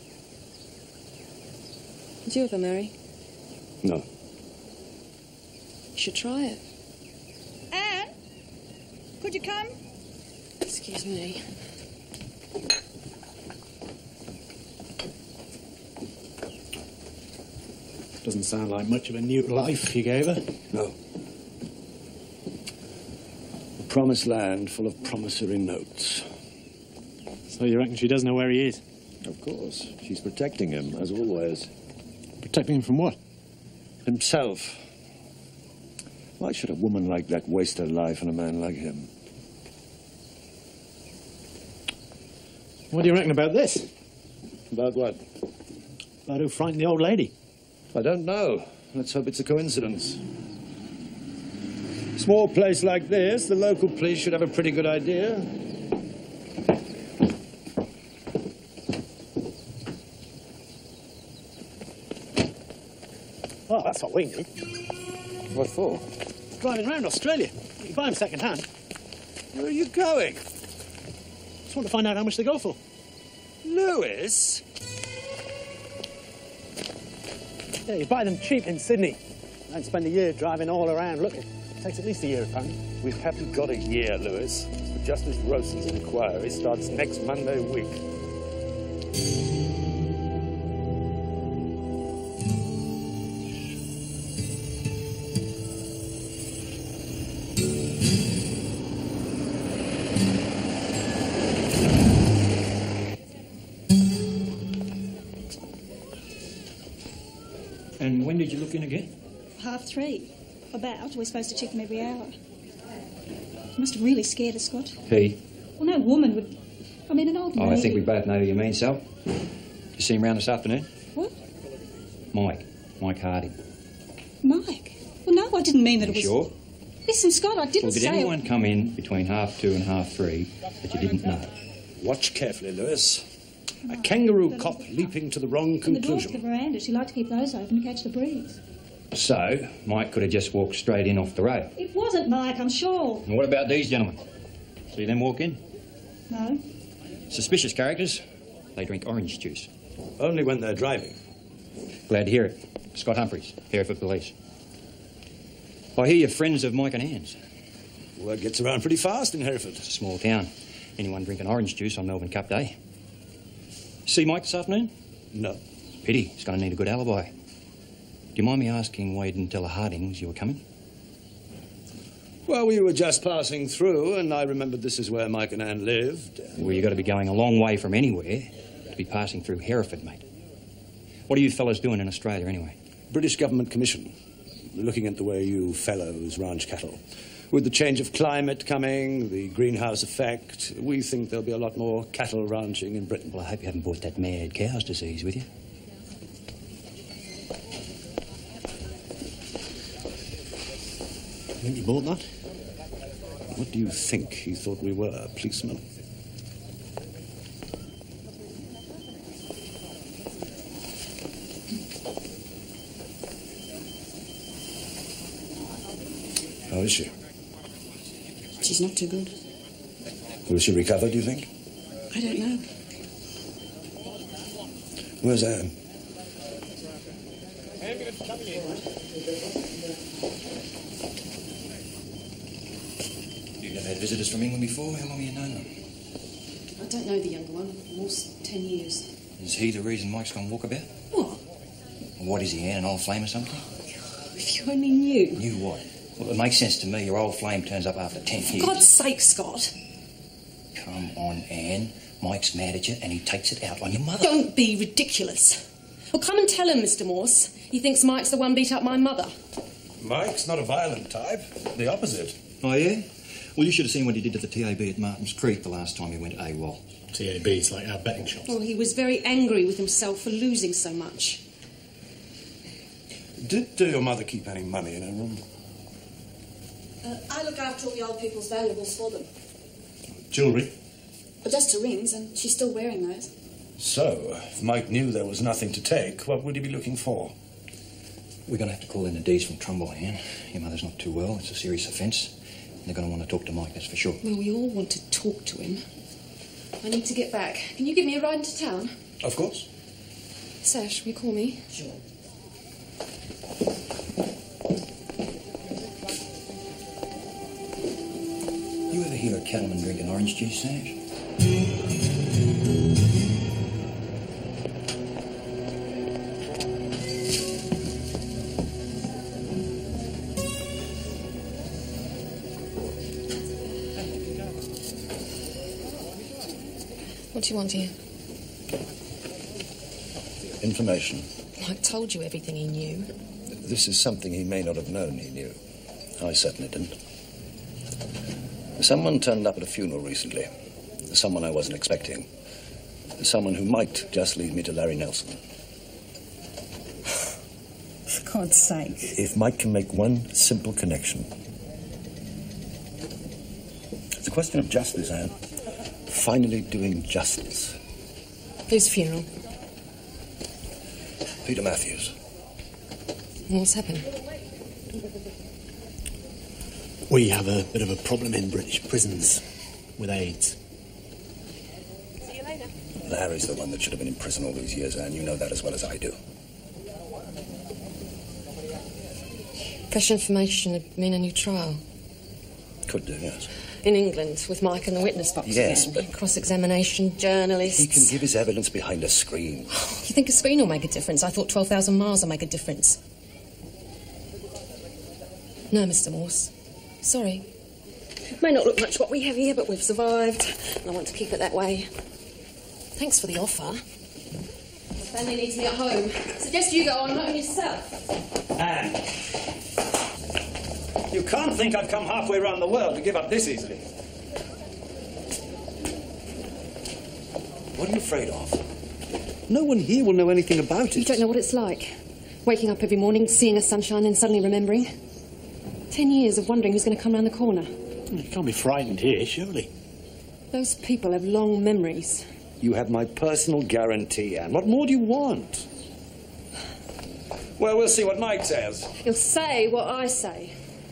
Did you ever marry? No. You should try it. Anne? Could you come? Excuse me. Doesn't sound like much of a new life you gave her. No. A promised land full of promissory notes. So you reckon she doesn't know where he is? Of course. She's protecting him, as always. Protecting him from what? Himself. Why should a woman like that waste her life on a man like him? What do you reckon about this? About what? About who frightened the old lady? I don't know. Let's hope it's a coincidence. Small place like this, the local police should have a pretty good idea. Oh, that's what we need. What for? Driving around Australia. You can buy them second hand. Where are you going? Just want to find out how much they go for. Lewis? Yeah, you buy them cheap in Sydney. And spend a year driving all around looking. It takes at least a year, apparently. We haven't got a year, Lewis. The Justice Rowson's inquiry starts next Monday week. in again? 3:30. About. We're supposed to check them every hour. You must have really scared us, Scott. He? Well, no woman would... I mean, an old lady... Oh, I think we both know who you mean, Sal. You see him round this afternoon? What? Mike Harding. Mike? Well, no, I didn't mean that it was... Sure? Listen, Scott, I didn't say... Did anyone come in between 2:30 and 3:30 that you didn't know? Watch carefully, Lewis. A kangaroo cop leaping to the wrong And the door to conclusion. the veranda, she liked to keep those open to catch the breeze. So, Mike could have just walked straight in off the road. It wasn't Mike, I'm sure. And what about these gentlemen? See them walk in? No. Suspicious characters. They drink orange juice. Only when they're driving. Glad to hear it. Scott Humphreys, Hereford Police. I hear you're friends of Mike and Anne's. Word gets around pretty fast in Hereford. It's a small town. Anyone drinking orange juice on Melbourne Cup Day. See Mike this afternoon? No. Pity. He's going to need a good alibi. Do you mind me asking why you didn't tell the Hardings you were coming? Well, we were just passing through, and I remembered this is where Mike and Anne lived. Well, you've got to be going a long way from anywhere to be passing through Hereford, mate. What are you fellas doing in Australia, anyway? British Government Commission. We're looking at the way you fellows ranch cattle. With the change of climate coming, the greenhouse effect, we think there'll be a lot more cattle ranching in Britain. Well, I hope you haven't brought that mad cow's disease with you. Think he bought that? What do you think he thought we were, policemen? How is she? She's not too good. Will she recover, do you think? I don't know. Where's Anne? Ambulance coming in. You've never had visitors from England before? How long have you known them? I don't know the younger one. Almost 10 years. Is he the reason Mike's gone walkabout? What? What is he, Anne, an old flame or something? If you only knew. Knew what? Well, it makes sense to me. Your old flame turns up after 10 years. For God's sake, Scott. Come on, Anne. Mike's mad at you and he takes it out on your mother. Don't be ridiculous. Well, come and tell him, Mr. Morse. He thinks Mike's the one beat up my mother. Mike's not a violent type. The opposite. Oh, yeah? Well, you should have seen what he did to the TAB at Martin's Creek the last time he went AWOL. TAB's like our betting shop. Well, he was very angry with himself for losing so much. Did your mother keep any money in her room? I look after all the old people's valuables for them. Jewellery? But just her rings, and she's still wearing those. So, if Mike knew there was nothing to take, what would he be looking for? We're going to have to call in the D's from Trumbull, Anne. Your mother's not too well. It's a serious offence. They're going to want to talk to Mike, that's for sure. Well, we all want to talk to him. I need to get back. Can you give me a ride into town? Of course. Sash, will you call me? Sure. You ever hear a cattleman drinking orange juice, Sash? What do you want here? Information. Mike told you everything he knew. This is something he may not have known he knew. I certainly didn't. Someone turned up at a funeral recently. Someone I wasn't expecting. Someone who might just lead me to Larry Nelson. For God's sake. If Mike can make one simple connection. It's a question of justice, Anne. Finally doing justice. Whose funeral? Peter Matthews. What's happened? We have a bit of a problem in British prisons with AIDS. See you later. Larry's the one that should have been in prison all these years, Anne. You know that as well as I do. Fresh information would mean a new trial. Could do, yes. In England, with Mike in the witness box Yes, again. but... Cross-examination, journalists... He can give his evidence behind a screen. You think a screen will make a difference? I thought 12,000 miles will make a difference. No, Mr. Morse. Sorry. It may not look much what we have here, but we've survived. And I want to keep it that way. Thanks for the offer. Family needs me at home. Suggest you go on home yourself. Anne. You can't think I've come halfway around the world to give up this easily. What are you afraid of? No one here will know anything about it. You don't know what it's like. Waking up every morning, seeing a sunshine, and suddenly remembering. 10 years of wondering who's going to come round the corner. You can't be frightened here, surely. Those people have long memories. You have my personal guarantee, Anne. What more do you want? Well, we'll see what Mike says. He'll say what I say.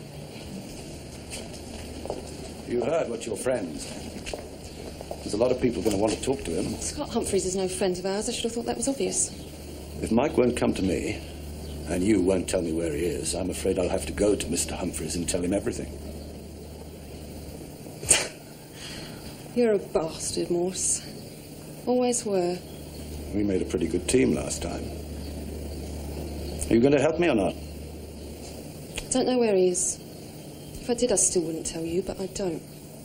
You heard what your friend said. There's a lot of people going to want to talk to him. Scott Humphreys is no friend of ours. I should have thought that was obvious. If Mike won't come to me, and you won't tell me where he is, I'm afraid I'll have to go to Mr. Humphreys and tell him everything. You're a bastard, Morse. Always were. We made a pretty good team last time. Are you going to help me or not? Don't know where he is. If I did, I still wouldn't tell you, but I don't.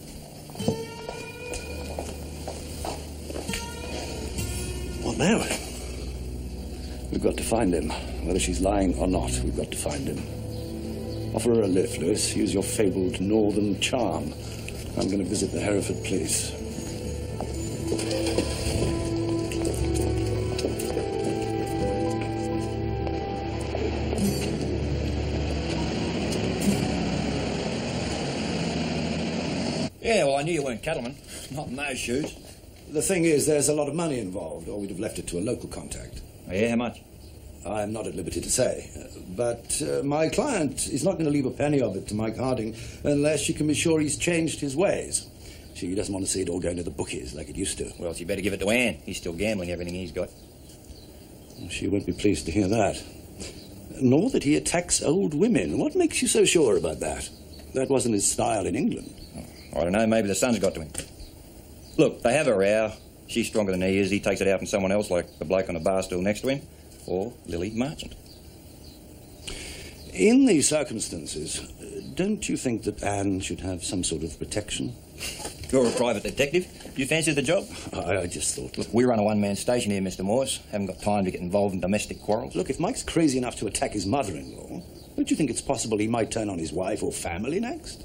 What now? We've got to find him. Whether she's lying or not, we've got to find him. Offer her a lift, Lewis. Use your fabled northern charm. I'm going to visit the Hereford police. Yeah, well, I knew you weren't cattlemen. Not in those shoes. The thing is, there's a lot of money involved, or we'd have left it to a local contact. Oh, yeah, how much? I'm not at liberty to say. But my client is not going to leave a penny of it to Mike Harding unless she can be sure he's changed his ways. She doesn't want to see it all going to the bookies like it used to. Well, she better give it to Anne. He's still gambling everything he's got. She won't be pleased to hear that. Nor that he attacks old women. What makes you so sure about that? That wasn't his style in England. I don't know, maybe the sun's got to him. Look, they have a row. She's stronger than he is. He takes it out on someone else, like the bloke on the bar stool next to him, or Lily Marchant. In these circumstances, don't you think that Anne should have some sort of protection? You're a private detective. You fancy the job? I just thought... Look, we run a one-man station here, Mr. Morse. Haven't got time to get involved in domestic quarrels. Look, if Mike's crazy enough to attack his mother-in-law, don't you think it's possible he might turn on his wife or family next?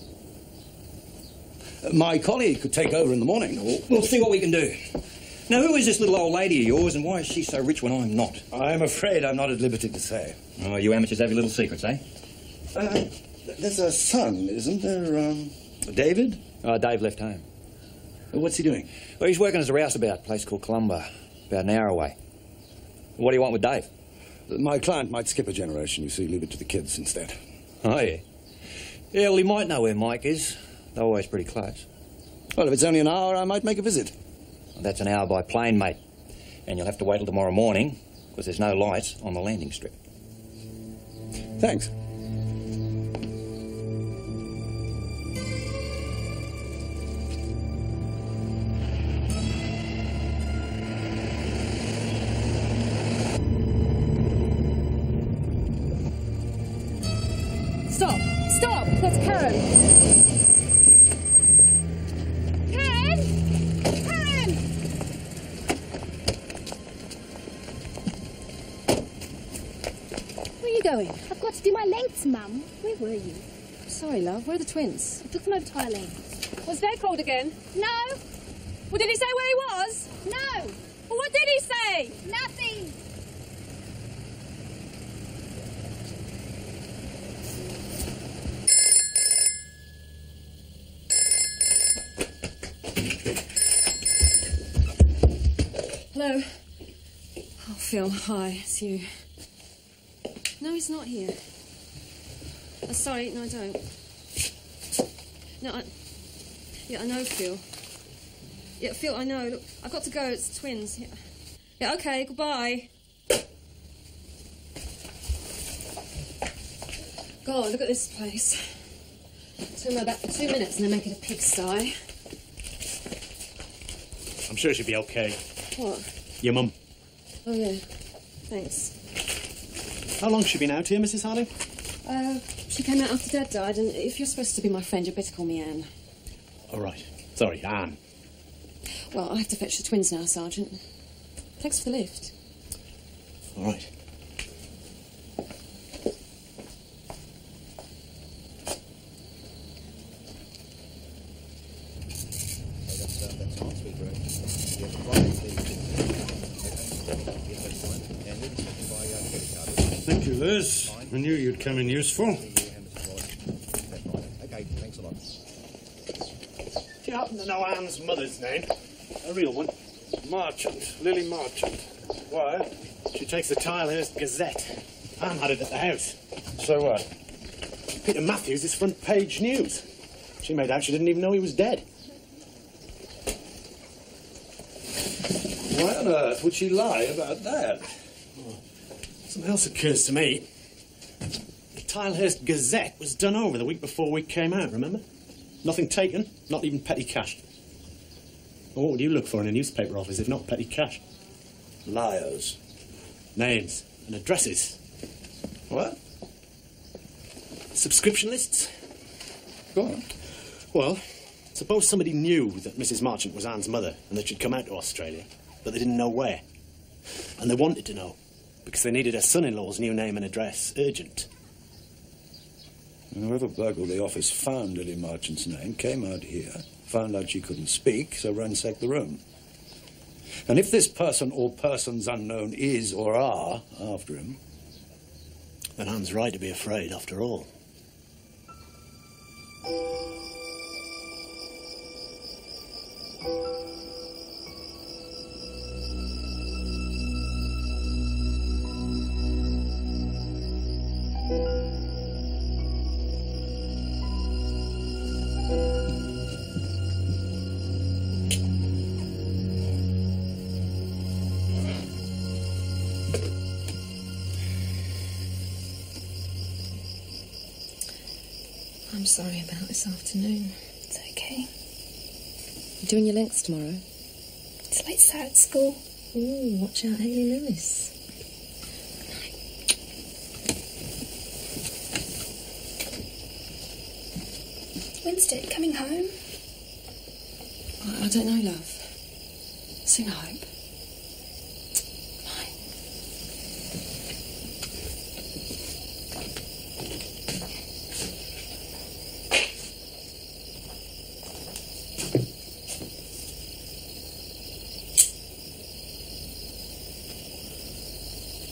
My colleague could take over in the morning. We'll see what we can do. Now, who is this little old lady of yours, and why is she so rich when I'm not? I'm afraid I'm not at liberty to say. Oh, you amateurs have your little secrets, eh? There's a son, isn't there, David? Oh, Dave left home. What's he doing? Well, he's working as a rouseabout, a place called Columba, about an hour away. What do you want with Dave? My client might skip a generation, you see, leave it to the kids instead. Oh, yeah? Yeah, well, he might know where Mike is. They're always pretty close. Well, if it's only an hour, I might make a visit. Well, that's an hour by plane, mate. And you'll have to wait till tomorrow morning, because there's no lights on the landing strip. Thanks. Stop! Stop! That's Karen! Karen! Karen! Where are you going? I've got to do my lengths, Mum. Where were you? Sorry, love. Where are the twins? I took them over to Eileen. What's Dad called again? No! Well, did he say where he was? No! Well, what did he say? Nothing! Hello? Oh, Phil, hi. It's you. No, he's not here. Oh, sorry, no, I don't. No, Yeah, I know, Phil. Yeah, Phil, I know. Look, I've got to go. It's the twins. Yeah, okay, goodbye. God, look at this place. Turn my back for 2 minutes and then make it a pigsty. I'm sure she'll be okay. What? Your mum. Oh, yeah. Thanks. How long's she been out here, Mrs. Harding? She came out after Dad died, and if you're supposed to be my friend, you'd better call me Anne. All right. Sorry, Anne. Well, I have to fetch the twins now, Sergeant. Thanks for the lift. All right. Thank you, Liz. I knew you'd come in useful. Okay, thanks a lot. Do you happen to know Anne's mother's name? A real one? Marchant. Lily Marchant. Why? She takes the Tilehurst Gazette. Anne had it at the house. So what? Peter Matthews is front page news. She made out she didn't even know he was dead. Why on earth would she lie about that? Something else occurs to me. The Tilehurst Gazette was done over the week before we came out, remember? Nothing taken, not even petty cash. Well, what would you look for in a newspaper office if not petty cash? Liars. Names and addresses. What? Subscription lists. Go on. Well, suppose somebody knew that Mrs. Marchant was Anne's mother and that she'd come out to Australia, but they didn't know where. And they wanted to know, because they needed her son-in-law's new name and address urgent. Whoever burgled the office found Lily Marchant's name, came out here, found out she couldn't speak, so ransacked the room. And if this person or persons unknown is or are after him... then Anne's right to be afraid, after all. I'm sorry about this afternoon. It's okay. You doing your links tomorrow? It's late start at school. Ooh, watch out, Hayley Lewis. Wednesday, coming home? I don't know, love. Soon, I hope.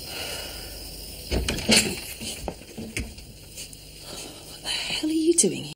What the hell are you doing here?